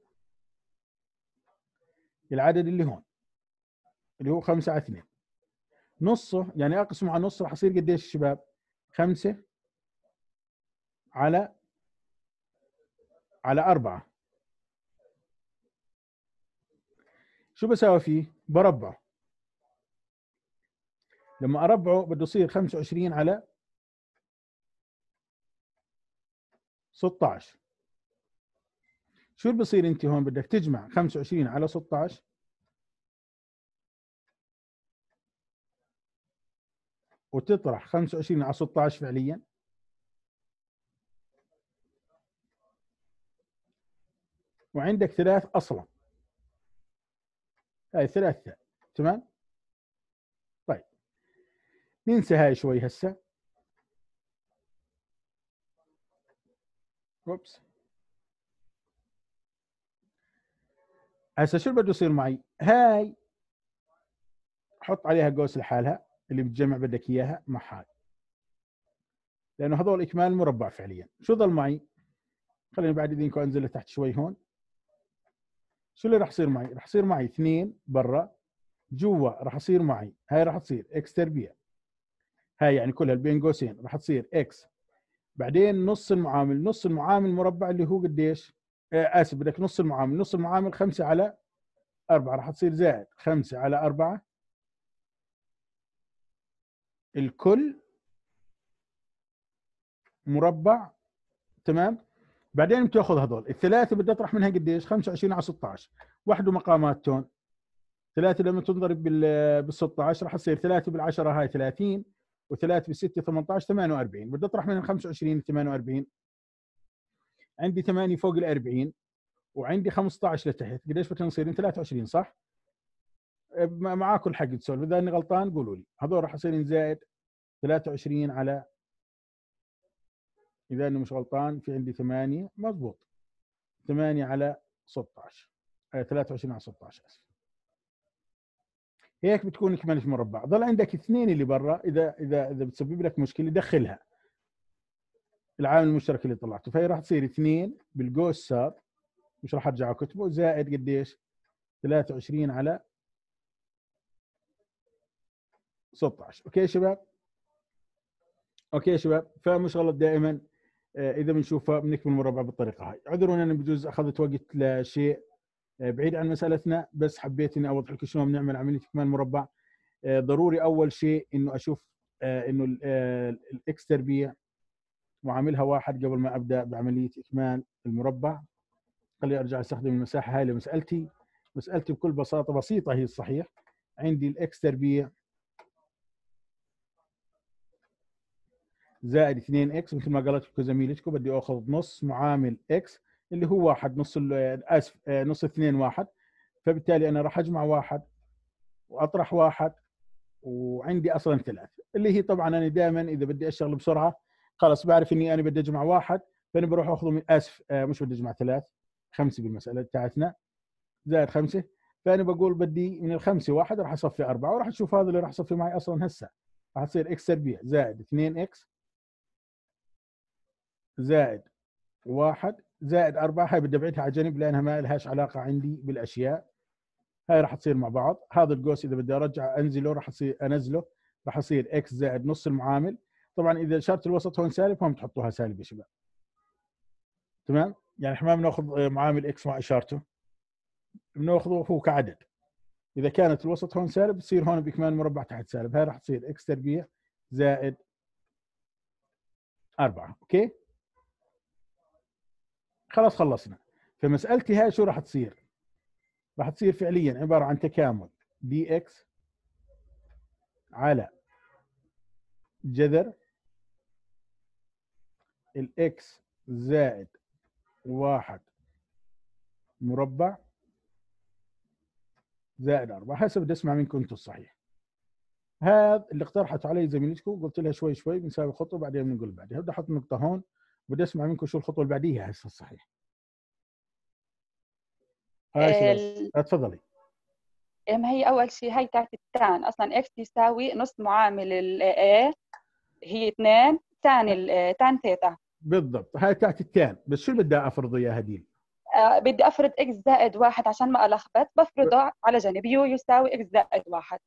العدد اللي هون اللي هو 5 على 2. نصه يعني اقسمه على نص راح يصير قديش يا شباب؟ 5 على 4. شو بساوي فيه؟ بربعه. لما اربعه بده يصير 25 على 16. شو اللي بصير؟ انت هون بدك تجمع 25 على 16 وتطرح 25 على 16 فعليا، وعندك 3 اصلا. هاي 3. تمام. طيب ننسى هاي شوي هسه. اوبس. هسه شو بده يصير معي؟ هاي حط عليها قوس لحالها اللي بتجمع بدك اياها مع هاي، لانه هذول اكمال المربع فعليا. شو ضل معي؟ خليني بعد اذنكم انزل لتحت شوي هون. شو اللي راح يصير معي؟ راح يصير معي 2 برا، جوا راح يصير معي هاي راح تصير اكس تربيع، هاي يعني كلها بين قوسين راح تصير اكس، بعدين نص المعامل، نص المعامل مربع اللي هو قديش؟ اسف، بدك نص المعامل، نص المعامل 5 على 4 راح تصير زائد 5 على 4 الكل مربع. تمام. بعدين بتاخذ هذول الثلاثه بدي اطرح منها قديش؟ 25 على 16. وحده مقامات تون 3 لما تنضرب بال 16 راح تصير 3 بالعشرة هاي 30، و3 بالستة 18 48. بدي اطرح منها 25 48. عندي 8 فوق ال 40 وعندي 15 لتحت، قديش بدنا نصير؟ 23 صح؟ معاكم الحق تسولف، اذا اني غلطان قولوا لي. هذول راح يصير زائد 23 على، اذا اني مش غلطان في عندي 8 مضبوط، 8 على 16 23 على 16 اسف. هيك بتكون كمان في مربع. ضل عندك 2 اللي برا، اذا بتسبب لك مشكله دخلها العامل المشترك اللي طلعته، فهي راح تصير 2 بالقوس صار، مش راح ارجع اكتبه، زائد قديش؟ 23 على 16. اوكي يا شباب؟ اوكي يا شباب؟ فمش غلط دائما اذا بنشوفها بنكمل المربع بالطريقه هاي. اعذرونا انا بجوز اخذت وقت لشيء بعيد عن مسالتنا، بس حبيت اني اوضح لكم شلون بنعمل عمليه اكمال مربع. ضروري اول شيء انه اشوف انه الاكس تربيع وعاملها 1 قبل ما ابدا بعمليه اكمال المربع. خليني ارجع استخدم المساحه هاي لمسالتي. مسالتي بكل بساطه بسيطه هي الصحيح. عندي الاكس تربيع زائد 2 اكس، مثل ما قالت لكم زميلتكم بدي اخذ نص معامل اكس اللي هو 1، نص اسف نص 2 1، فبالتالي انا راح اجمع 1 واطرح 1 وعندي اصلا 3 اللي هي طبعا انا دائما اذا بدي اشتغل بسرعه خلاص بعرف اني انا بدي اجمع 1، فانا بروح اخذه من اسف مش بدي اجمع 3، 5 بالمساله بتاعتنا زائد 5. فانا بقول بدي من الخمسه 1 راح اصفي 4 وراح اشوف هذا اللي راح اصفي معي اصلا هسه راح تصير اكس تربيع زائد 2 اكس زائد 1 زائد 4. هاي بدي ابعدها على جنب لانها ما لهاش علاقه عندي بالاشياء. هاي راح تصير مع بعض. هذا القوس اذا بدي ارجع انزله راح يصير انزله، راح يصير اكس زائد نص المعامل. طبعا اذا اشاره الوسط هون سالب هون بتحطوها سالب يا شباب. تمام. يعني احنا ما بناخذ معامل اكس مع اشارته، بناخذه هو كعدد. اذا كانت الوسط هون سالب بتصير هون باكمال مربع تحت سالب. هاي راح تصير اكس تربيع زائد 4. اوكي خلاص خلصنا. فمسالتي هاي شو راح تصير؟ راح تصير فعليا عباره عن تكامل دي اكس على جذر الاكس زائد 1 مربع زائد 4. هسه بدي اسمع منكم انتم الصحيح. هذا اللي اقترحته علي زميلتكم، قلت لها شوي شوي بنساوي خطوه بعدين بنقول بعدها. بدي احط نقطه هون، بدي اسمع منكم شو الخطوه اللي بعديها هسه الصحيح. هاي شباب تفضلي. ما هي اول شيء هي تاعت التان اصلا اكس يساوي نص معامل ال A هي 2 تان تان ثيتا. بالضبط، هاي تاعت التان، بس شو اللي بدي افرض اياها هديل؟ بدي افرض اكس زائد 1 عشان ما الخبط، بفرضه على جنب يو يساوي اكس زائد 1.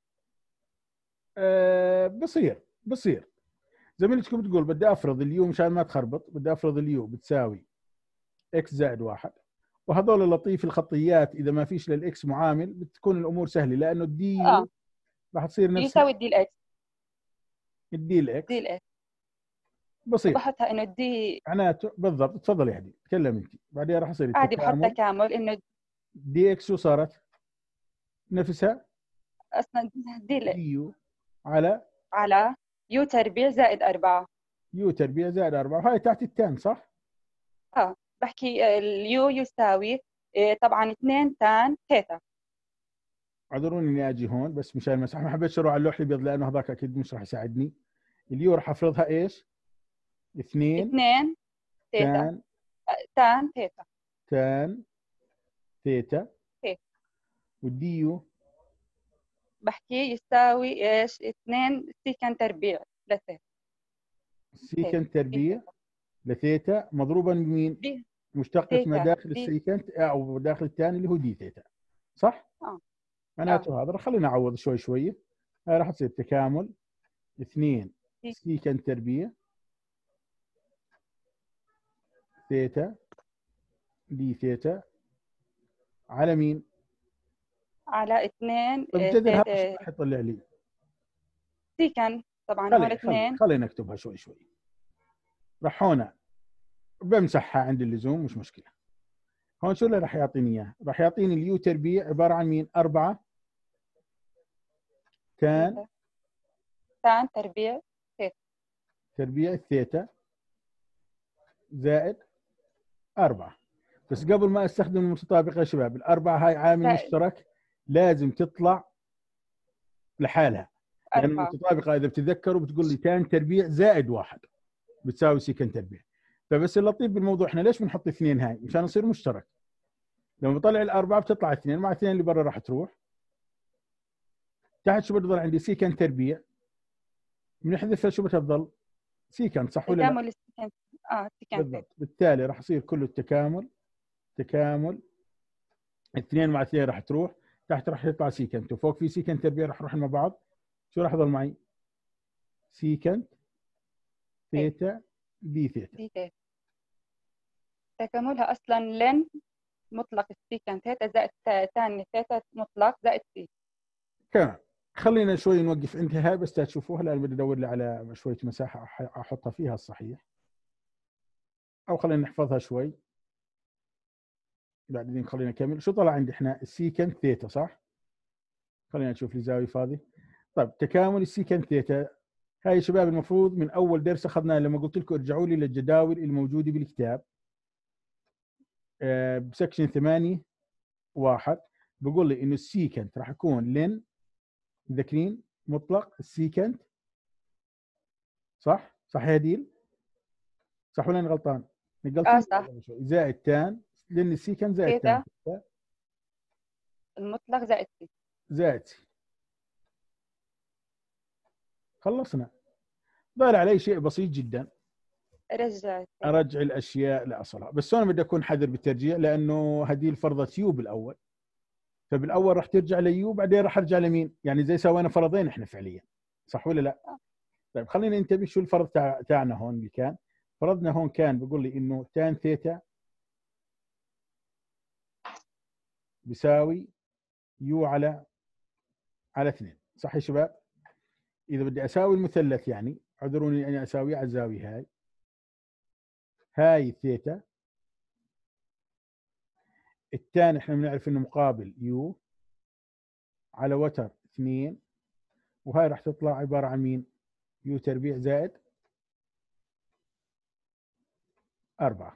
بصير زميلتكم بتقول بدي افرض اليو مشان ما تخربط، بدي افرض اليو بتساوي اكس زائد 1، وهذول لطيف الخطيات اذا ما فيش للاكس معامل بتكون الامور سهله، لانه الدي يو راح تصير نفس يساوي الدي الاكس. الدي الاكس. بسيط. وبحطها انه الدي معناته بالضبط. تفضلي يا حبيبي تكلم انت، بعدين راح يصير عادي بحط التكامل تكامل انه دي اكس وصارت نفسها اصلا دي يو على على يو تربيع زائد 4. يو تربيع زائد 4، وهي تحت التان صح؟ بحكي اليو يساوي طبعا 2 تان ثيتا. اعذروني اني اجي هون بس مشان المساحه، ما حبيتش اروح على اللوح الابيض لانه هذاك اكيد مش راح يساعدني. اليو راح افرضها ايش؟ 2 2 ثيتا تان تان ثيتا. تان ثيتا. ثيتا والدي يو بحكي يساوي ايش؟ 2 سيكن تربيع لثيتا. سيكنت تربيع لثيتا مضروبا بمين؟ دي مشتقة ما ثيتا داخل دي السيكنت او داخل الثاني اللي هو دي ثيتا صح؟ اه معناته هذا خلينا نعوض شوي شوي. هاي راح تصير تكامل 2 دي سيكنت تربيع ثيتا دي ثيتا على مين؟ على 2 طيب جدر هذا شو راح يطلع لي؟ سيكن طبعا هون 2. خلينا نكتبها شوي شوي. راح هنا بمسحها عند اللزوم مش مشكله. هون شو اللي راح يعطيني اياه؟ راح يعطيني اليو تربيع عباره عن مين؟ 4 تان تربيع ثيتا. تربيع الثيتا زائد 4. بس قبل ما استخدم المتطابقه يا شباب، الاربعه هاي عامل مشترك لازم تطلع لحالها، لان المتطابقه اذا بتتذكروا بتقول لي تان تربيع زائد 1 بتساوي سيكن تربيع. فبس اللطيف بالموضوع احنا ليش بنحط 2 هاي؟ مشان يصير مشترك. لما بطلع الاربعه بتطلع 2 مع 2 اللي برا راح تروح. تحت شو بتضل عندي؟ سيكن تربيع. بنحذفها شو بتضل؟ سيكن صح ولا لا؟ تكامل السيكن. سيكن بالضبط. بالتالي راح يصير كله التكامل تكامل 2 مع 2 راح تروح، تحت راح يطلع سيكنت، وفوق في سيكنت تربيع راح يروح مع بعض. شو راح يضل معي؟ سيكنت ثيتا دي ثيتا. تكاملها اصلا لن مطلق السيكن ثيتا زائد ثاني ثيتا مطلق زائد سي. تمام. خلينا شوي نوقف عند هاي بس تشوفوها، لان بدي ادور لي على شويه مساحه احطها فيها الصحيح، او خلينا نحفظها شوي بعدين خلينا نكمل. شو طلع عندي احنا؟ السيكنت ثيتا صح؟ خلينا نشوف لي زاويه فاضي. طيب تكامل السيكنت ثيتا هاي يا شباب المفروض من اول درس اخذناه لما قلت لكم ارجعوا لي للجداول الموجوده بالكتاب بسكشن 8 1 بقول لي انه السيكنت راح يكون لن مذكرين مطلق السيكنت صح يا ديل؟ صح ولا انا غلطان؟ نقلت صح. زائد تان لان السيكنت زائد تان المطلق زائد سي زائد سي. خلصنا. ضايل علي شيء بسيط جدا، ارجع الاشياء لاصلها. بس انا بدي اكون حذر بالترجيع لانه هذه الفرضه يو بالاول، فبالاول راح ترجع ليو بعدين راح ارجع لمين؟ يعني زي سوينا فرضين احنا فعليا صح ولا لا؟ طيب خلينا ننتبه شو الفرض تاعنا هون اللي كان. فرضنا هون كان بيقول لي انه تان ثيتا بيساوي يو على 2 صح يا شباب؟ اذا بدي اساوي المثلث يعني اعذروني اني اساويه على الزاويه هاي ثيتا. التان احنا بنعرف انه مقابل يو على وتر 2، وهاي راح تطلع عباره عن مين؟ يو تربيع زائد 4.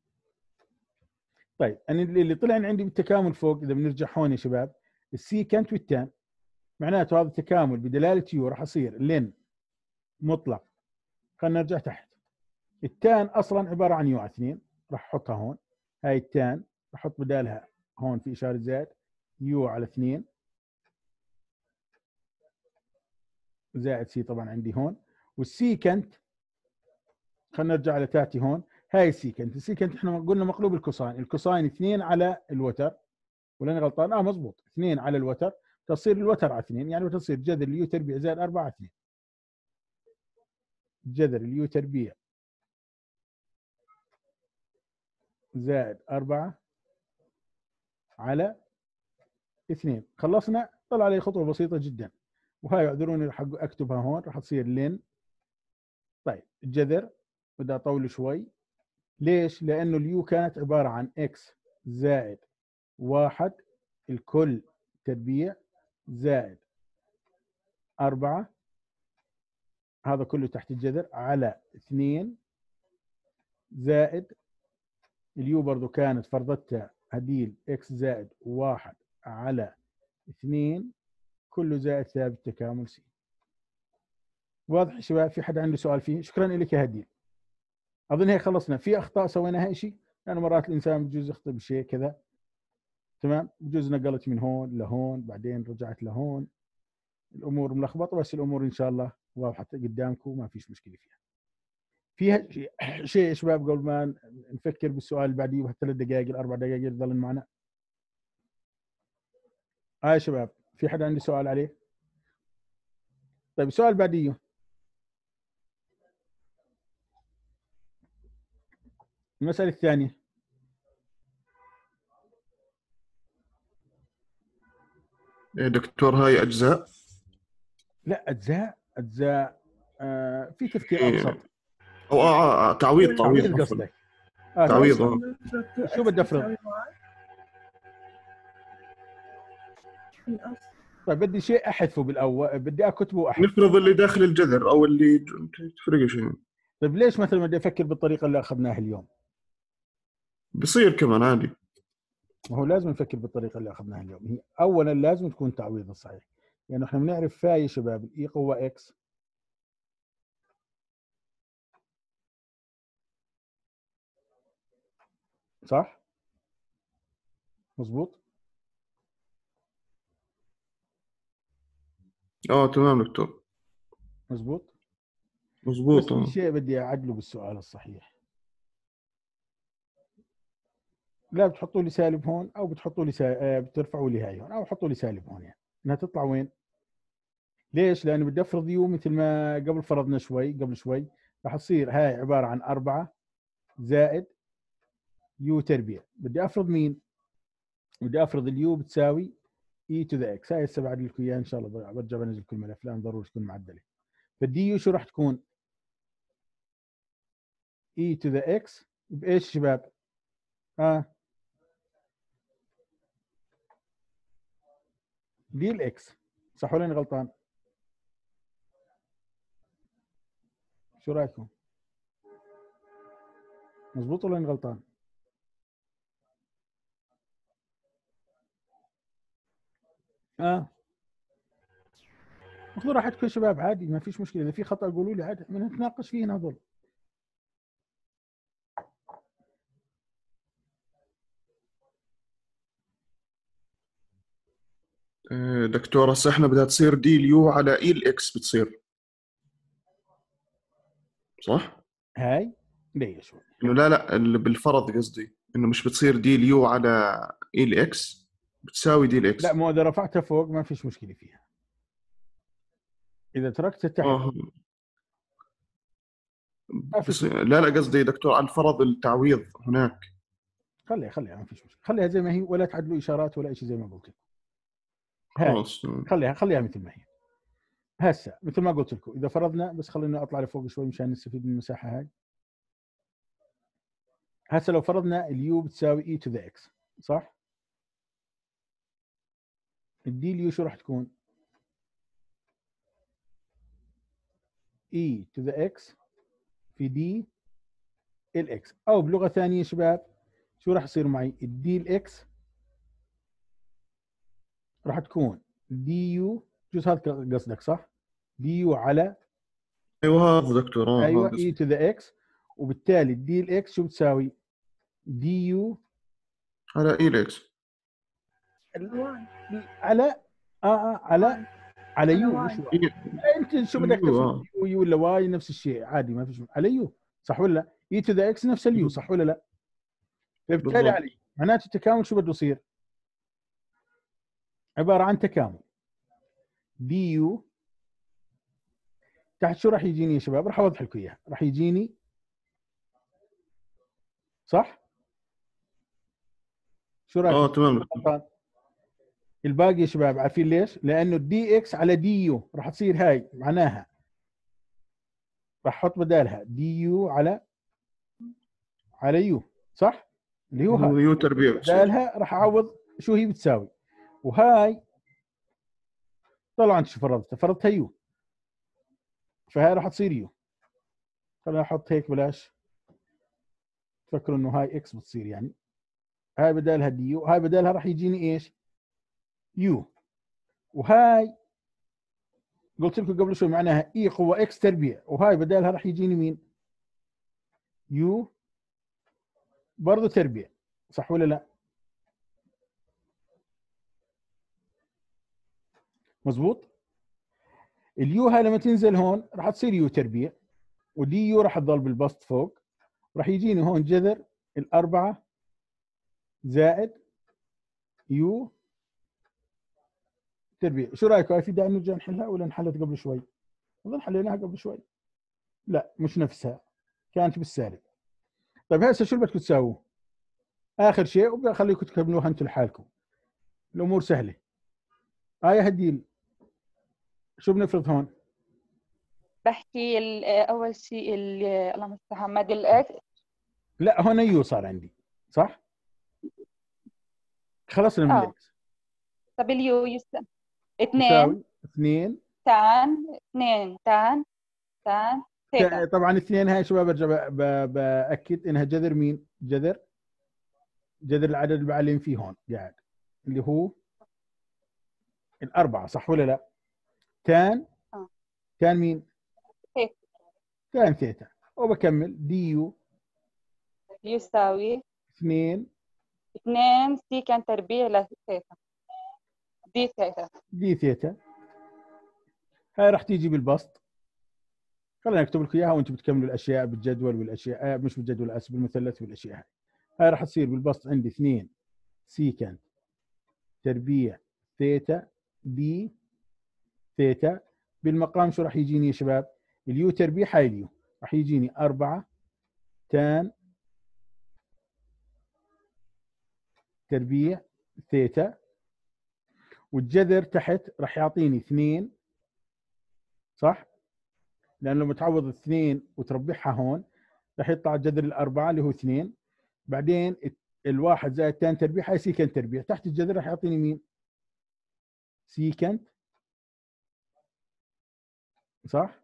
طيب انا اللي طلع عندي بالتكامل فوق اذا بنرجع هون يا شباب السيكنت والتان، معناته هذا التكامل بدلاله يو راح يصير لن مطلق. خلينا نرجع تحت. التان اصلا عباره عن يو على 2 راح احطها هون. هاي التان راح احط بدالها هون في اشاره زائد يو على 2 زائد سي طبعا عندي هون، والسيكنت خلينا نرجع على تاتي هون. هاي السيكنت احنا قلنا مقلوب الكوساين 2 على الوتر، ولا انا غلطان؟ مضبوط، 2 على الوتر تصير الوتر على 2، يعني بتصير جذر اليو تربيع زائد 4 على 2. جذر اليو تربيع زائد 4 على 2. خلصنا. طلع لي خطوه بسيطه جدا، وهاي اعذروني راح اكتبها هون، راح تصير لين. طيب الجذر بدي اطول شوي. ليش؟ لانه اليو كانت عباره عن اكس زائد 1 الكل تربيع زائد 4، هذا كله تحت الجذر، على 2 زائد اليو برضو كانت فرضتها هديل اكس زائد 1 على 2 كله زائد ثابت تكامل سي. واضح يا شباب؟ في حد عنده سؤال فيه؟ شكرا لك يا هديل. اظن هيك خلصنا. في اخطاء سويناها شيء؟ لانه مرات الانسان بجوز يخطئ بشيء كذا. تمام، بجوز نقلت من هون لهون بعدين رجعت لهون، الامور ملخبطه، بس الامور ان شاء الله واضحه قدامكم، ما فيش مشكله فيها. فيها شيء يا شباب قبل ما نفكر بالسؤال اللي بعديه بهالثلاث دقائق الاربع دقائق اللي ضلن معنا؟ يا شباب في حدا عنده سؤال عليه؟ طيب السؤال اللي بعديه، المسألة الثانية. دكتور هاي أجزاء؟ لا أجزاء في تفكير أبسط. أو تعويض قصدك. تعويض. شو بدي أفرض؟ طيب بدي شيء أحذفه بالأول، بدي أكتبه وأحذفه. نفرض اللي داخل الجذر أو اللي تفرق شيء. طيب ليش مثلا بدي أفكر بالطريقة اللي أخذناها اليوم؟ بصير كمان عادي. ما هو لازم نفكر بالطريقة اللي أخذناها اليوم. هي أولا لازم تكون تعويض الصحيح، يعني إحنا بنعرف فاي يا شباب الإي قوة إكس صح؟ مظبوط؟ تمام دكتور. مظبوط؟ مظبوط. بس في شيء بدي أعدله بالسؤال الصحيح. لا بتحطوا لي سالب هون، او بتحطوا لي بترفعوا لي هاي هون، او حطوا لي سالب هون، يعني انها تطلع وين؟ ليش؟ لانه بدي افرض يو مثل ما قبل فرضنا قبل شوي، راح تصير هاي عباره عن 4 زائد يو تربيع. بدي افرض مين؟ بدي افرض اليو بتساوي اي تو ذا اكس. هاي هسه بعد لكم اياها ان شاء الله، برجع بنزل كل ملف لان ضروري تكون معدله. فالدي يو شو راح تكون؟ اي تو ذا اكس بايش شباب؟ دي الاكس، صح ولا انا غلطان؟ شو رايكم؟ مظبوط ولا انا غلطان؟ خذوا راحتكم يا شباب، عادي ما فيش مشكله، اذا في خطا قولوا لي عادي نتناقش فيه نظل. دكتور هسه احنا بدها تصير دي اليو على اي الاكس بتصير صح؟ هاي ليش؟ انه لا اللي بالفرض قصدي انه مش بتصير دي اليو على اي الاكس بتساوي دي الاكس. لا مو اذا رفعتها فوق ما فيش مشكله فيها، اذا تركتها تحت بس لا قصدي دكتور على الفرض التعويض هناك. خليها ما فيش مشكله، خليها زي ما هي ولا تعدلوا اشارات ولا شيء زي ما قلت لكم. خلاص خليها مثل ما هي. هسه مثل ما قلت لكم اذا فرضنا، بس خلينا اطلع لفوق شوي مشان نستفيد من المساحه هاي. هسه لو فرضنا اليو بتساوي اي تو ذا اكس صح؟ الدي اليو شو راح تكون؟ اي تو ذا اكس في دي الاكس، او بلغه ثانيه شباب شو راح يصير معي؟ الدي الاكس راح تكون دي يو، جزء هذا قصدك صح؟ دي يو على ايوه هذا دكتور ايوه اي تو ذا اكس، وبالتالي دي الاكس شو بتساوي؟ دي يو على اي الاكس على على على يو مش واي. انت شو بدك تفرض يو ولا واي نفس الشيء عادي ما فيش على يو صح ولا لا؟ اي تو ذا اكس نفس اليو صح ولا لا؟ فبالتالي على يو معناته التكامل شو بده يصير؟ عباره عن تكامل دي يو تحت شو راح يجيني يا شباب؟ راح اوضح لكم اياها. راح يجيني صح؟ شو رايكم؟ تمام. الباقي يا شباب عارفين ليش؟ لانه الدي اكس على دي يو راح تصير هاي معناها راح احط بدالها دي يو على يو صح؟ اللي هو هاي يو تربيع بدالها راح اعوض شو هي بتساوي. وهاي طلع انت شو فرضتها يو، فهاي راح تصير يو. خلينا احط هيك بلاش تفكروا انه هاي اكس بتصير يعني هاي بدالها دي يو، هاي بدالها راح يجيني ايش؟ يو. وهاي قلت لكم قبل شوي معناها اي قوه اكس تربيع، وهاي بدالها راح يجيني مين؟ يو برضه تربيع صح ولا لا؟ مزبوط. اليو هاي لما تنزل هون راح تصير يو تربيع، ودي يو راح تضل بالبسط فوق، راح يجيني هون جذر الأربعة زائد يو تربيع. شو رايكم؟ في داعي نرجع نحلها ولا انحلت قبل شوي؟ اظن حليناها قبل شوي. لا مش نفسها، كانت بالسالب. طيب هسه شو بدكم تساووا؟ اخر شيء وبخليكم تكملوها انتم لحالكم، الامور سهله. هديل شو بنفرض هون؟ بحكي اول شيء اللهم استعان مد الاكس. لا هون يو صار عندي صح؟ خلصنا من الاكس. طب اليو يساوي 2 2 تان ثيتا. طبعا 2 هاي شباب برجع باكد انها جذر مين؟ جذر العدد اللي بعلم فيه هون قاعد اللي هو الأربعة صح ولا لا؟ تان مين؟ تان ثيتا. وبكمل دي يو يساوي 2 سيكان تربيع لثيتا دي ثيتا. هاي راح تيجي بالبسط. خلينا اكتب لكم اياها وانتم بتكملوا الاشياء بالجدول والاشياء مش بالجدول اسف بالمثلث والاشياء هاي راح تصير بالبسط عندي 2 سيكان تربيع ثيتا دي ثيتا. بالمقام شو راح يجيني يا شباب؟ اليو تربيع هاي اليو راح يجيني 4 تان تربيع ثيتا، والجذر تحت راح يعطيني 2 صح؟ لأنه لما تعوض 2 وتربعها هون راح يطلع جذر الأربعة اللي هو 2، بعدين الواحد زائد تان تربيع هاي سيكنت تربيع، تحت الجذر راح يعطيني مين؟ سيكنت صح؟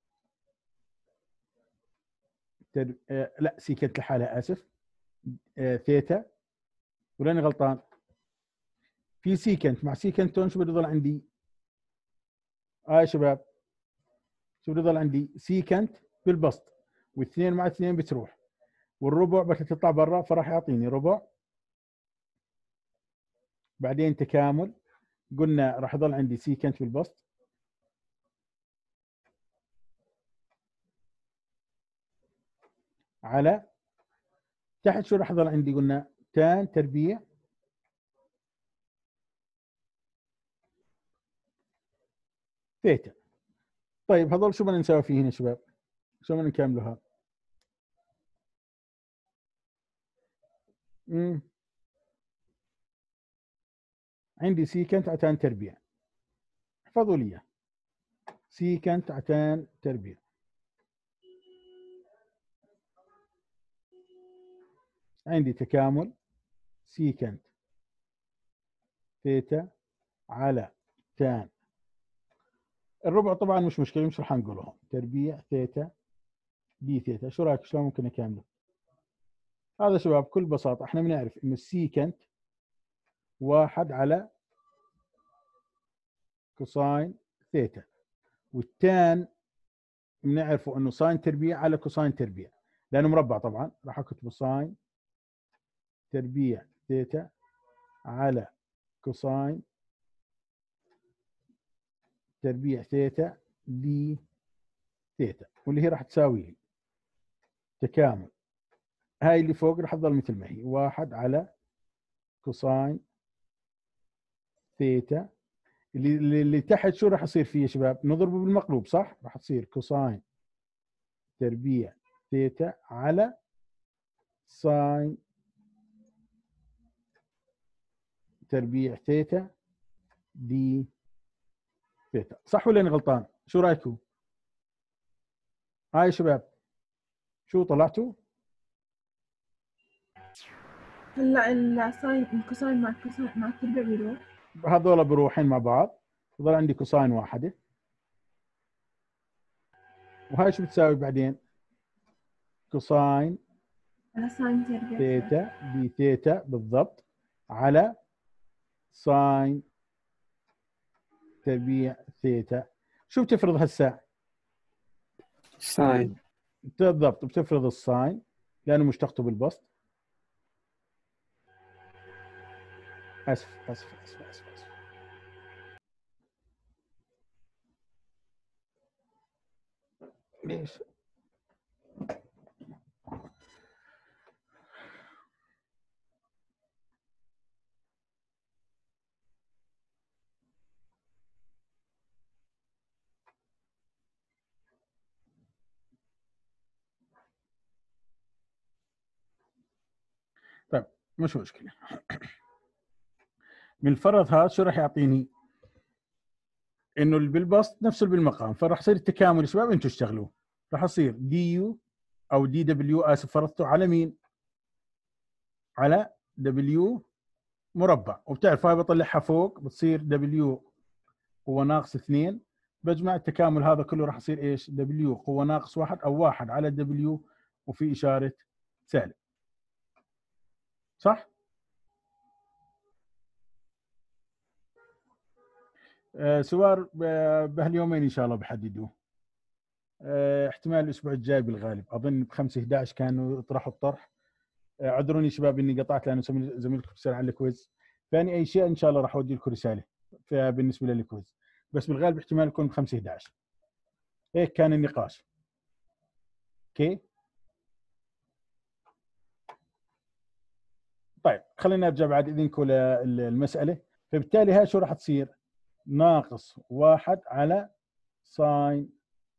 لا سيكنت لحالها اسف. ثيتا ولاني غلطان في سيكنت مع سيكنتون شو بده يضل عندي؟ يا شباب شو بده يضل عندي؟ سيكنت بالبسط، واثنين مع اثنين بتروح، والربع بدها تطلع برا فراح يعطيني ربع. بعدين تكامل قلنا راح يضل عندي سيكنت بالبسط على تحت شو راح يضل عندي؟ قلنا تان تربيع ثيتا. طيب هذول شو بدنا نساوي فيه هنا شباب؟ شو بدنا نكملها؟ عندي سيكنت عتان تربيع، احفظوا لي سيكنت عتان تربيع عندي تكامل سيكنت ثيتا على تان الربع طبعا مش مشكله مش راح نقولهم تربيع ثيتا دي ثيتا. شو رايك شلون ممكن اكمله؟ هذا شباب بكل بساطه احنا بنعرف انه السيكنت 1 على كوساين ثيتا، والتان بنعرفه انه ساين تربيع على كوساين تربيع لانه مربع طبعا راح اكتبه ساين تربيع ثيتا على كوساين تربيع ثيتا دي ثيتا، واللي هي راح تساوي لي تكامل هاي اللي فوق راح تظل مثل ما هي 1 على كوساين ثيتا. اللي تحت شو راح يصير فيه يا شباب؟ نضربه بالمقلوب صح؟ راح تصير كوساين تربيع ثيتا على ساين تربيع ثيتا دي ثيتا. صح ولا انا غلطان؟ شو رايكم؟ هاي يا شباب شو طلعتوا؟ هلا الساين الكوساين مع الكوساين مع التربيع بيروح. هذول بروحين مع بعض، يضل عندي كوساين واحدة، وهاي شو بتساوي بعدين؟ كوساين على ساين تربيع ثيتا دي ثيتا بالضبط على ساين تربيع ثيتا. شو بتفرض هسه؟ ساين. بالضبط بتفرض الساين لأنه مشتقته بالبسط. اسف. ليش؟ طيب مش مشكلة. من الفرض هذا شو راح يعطيني؟ انه اللي بالبسط نفسه اللي بالمقام، فراح يصير التكامل يا شباب انتم اشتغلوا، راح يصير دي يو او دي دبليو، اسف فرضته على مين؟ على دبليو مربع، وبتعرف هاي بطلعها فوق بتصير دبليو قوة ناقص 2، بجمع التكامل هذا كله راح يصير ايش؟ دبليو قوة ناقص 1 او 1 على دبليو وفي اشارة سالب. صح؟ سوار بهاليومين ان شاء الله بحددوه. احتمال الاسبوع الجاي بالغالب، اظن ب5/11 كانوا يطرحوا الطرح. اعذروني شباب اني قطعت لانه زميلكم بيسال على الكويز، ثاني اي شيء ان شاء الله راح اودي لكم رساله بالنسبه للكويز، بس بالغالب احتمال يكون ب5/11. هيك كان النقاش. اوكي طيب خلينا نرجع بعد اذنكم للمساله. فبالتالي هاي شو راح تصير؟ ناقص 1 على ساين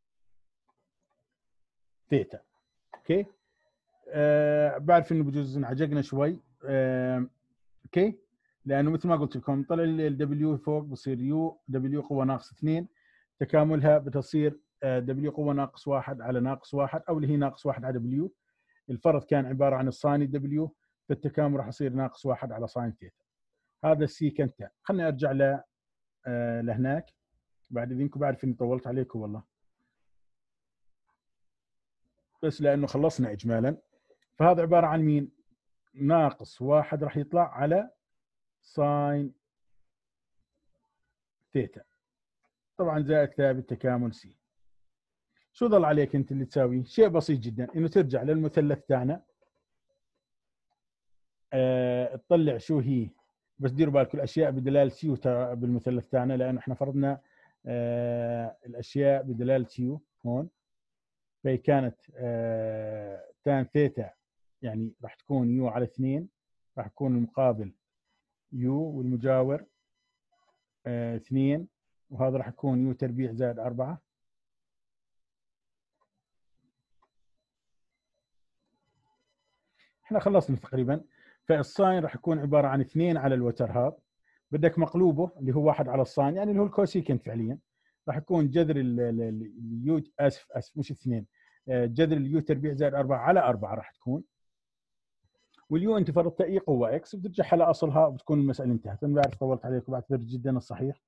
ثيتا. اوكي بعرف انه بجوز انعجقنا شوي. اوكي لانه مثل ما قلت لكم طلع الدبليو فوق بصير يو دبليو قوه ناقص 2، تكاملها بتصير دبليو قوه ناقص 1 على ناقص 1 او اللي هي ناقص 1 على دبليو. الفرض كان عباره عن الساين الدبليو، فالتكامل راح يصير ناقص 1 على ساين ثيتا. هذا السيكنت. خليني ارجع لهناك بعد اذنكم، بعرف اني طولت عليكم والله، بس لانه خلصنا اجمالا. فهذا عباره عن مين؟ ناقص 1 راح يطلع على ساين ثيتا، طبعا زائد ثابت تكامل سي. شو ضل عليك انت اللي تساوي؟ شيء بسيط جدا، انه ترجع للمثلث تاعنا تطلع شو هي، بس ديروا بالكم الاشياء بدلاله يو بالمثلث تاعنا، لانه احنا فرضنا الاشياء بدلاله يو هون. فهي كانت تان ثيتا يعني راح تكون يو على 2، راح يكون المقابل يو والمجاور 2، وهذا راح يكون يو تربيع زائد 4. احنا خلصنا تقريبا. فالساين راح يكون عباره عن 2 على الوتر هذا، بدك مقلوبه اللي هو 1 على الساين يعني اللي هو الكوسيكنت فعليا، راح يكون جذر اليو اسف مش 2، جذر اليو تربيع زائد 4 على 4 راح تكون. واليو انت فرضتها اي قوه اكس، بترجعها لاصلها وبتكون المساله انتهت. انا بعرف طولت عليكم، بعتذر جدا الصحيح.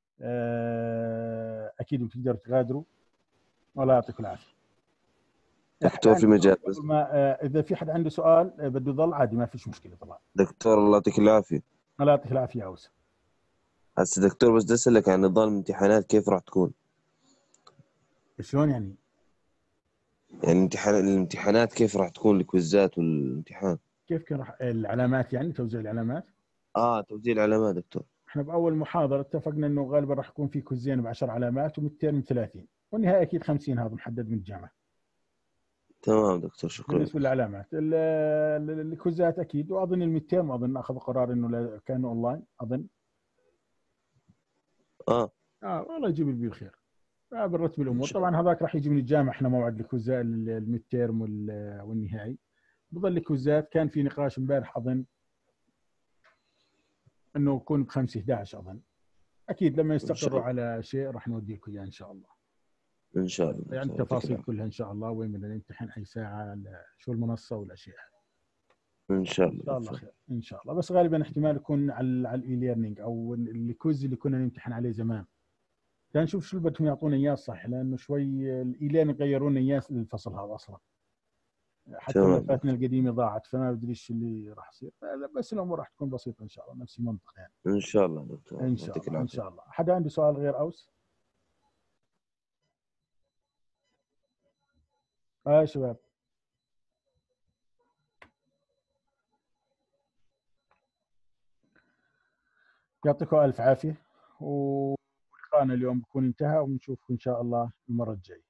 اكيد بتقدروا تغادروا، والله يعطيكم العافيه. دكتور في مجال بس اذا في حد عنده سؤال بده يضل عادي ما فيش مشكله طبعا. دكتور الله يعطيك العافيه. الله يعطيك العافيه يا اوس. هسه دكتور بس بدي اسالك عن نظام الامتحانات كيف راح تكون؟ شلون يعني؟ يعني الامتحانات كيف راح تكون، الكويزات والامتحان كيف كان راح العلامات يعني توزيع العلامات؟ توزيع العلامات دكتور. احنا باول محاضره اتفقنا انه غالبا راح يكون في كوزين ب10 علامات ومتين 30، والنهايه اكيد 50، هذا محدد من الجامعه. تمام دكتور، شكرا. بالنسبه للعلامات الكوزات اكيد، واظن المتين اظن اخذ قرار انه كانه اونلاين اظن. والله يجيب لي بالخير. بنرتب إن الامور. شاء طبعا هذاك راح يجي من الجامعه، احنا موعد الكوزات الميد تيرم والنهائي. بظل الكوزات كان في نقاش امبارح اظن انه يكون ب 5/11 اظن. اكيد لما إن شاء يستقروا الله. على شيء راح نوديكم اياه ان شاء الله. إن شاء الله يعني دكتور، يعطيك التفاصيل العافية. كلها ان شاء الله، وين بدنا نمتحن، اي ساعه، شو المنصه والاشياء هذه. إن شاء ان الله شاء الله دكتور. خير ان شاء الله. بس غالبا احتمال يكون على الاي ليرنينج او الكويز اللي كنا نمتحن عليه زمان. كان نشوف شو بدهم يعطونا اياه صح، لانه شوي الاي ليرنينج غيروا لنا اياه للفصل هذا اصلا. حتى تمام ملفاتنا دكتور. القديمه ضاعت، فما بدري ايش اللي راح يصير. بس الامور راح تكون بسيطه ان شاء الله، نفس المنطق يعني. إن شاء الله دكتور، ان شاء يعطيك الله ان العافية. شاء الله. حدا عنده سؤال غير اوس؟ يا شباب، يعطيكم الف عافيه، ولقاءنا اليوم بكون انتهى، ونشوفكم ان شاء الله المره الجايه.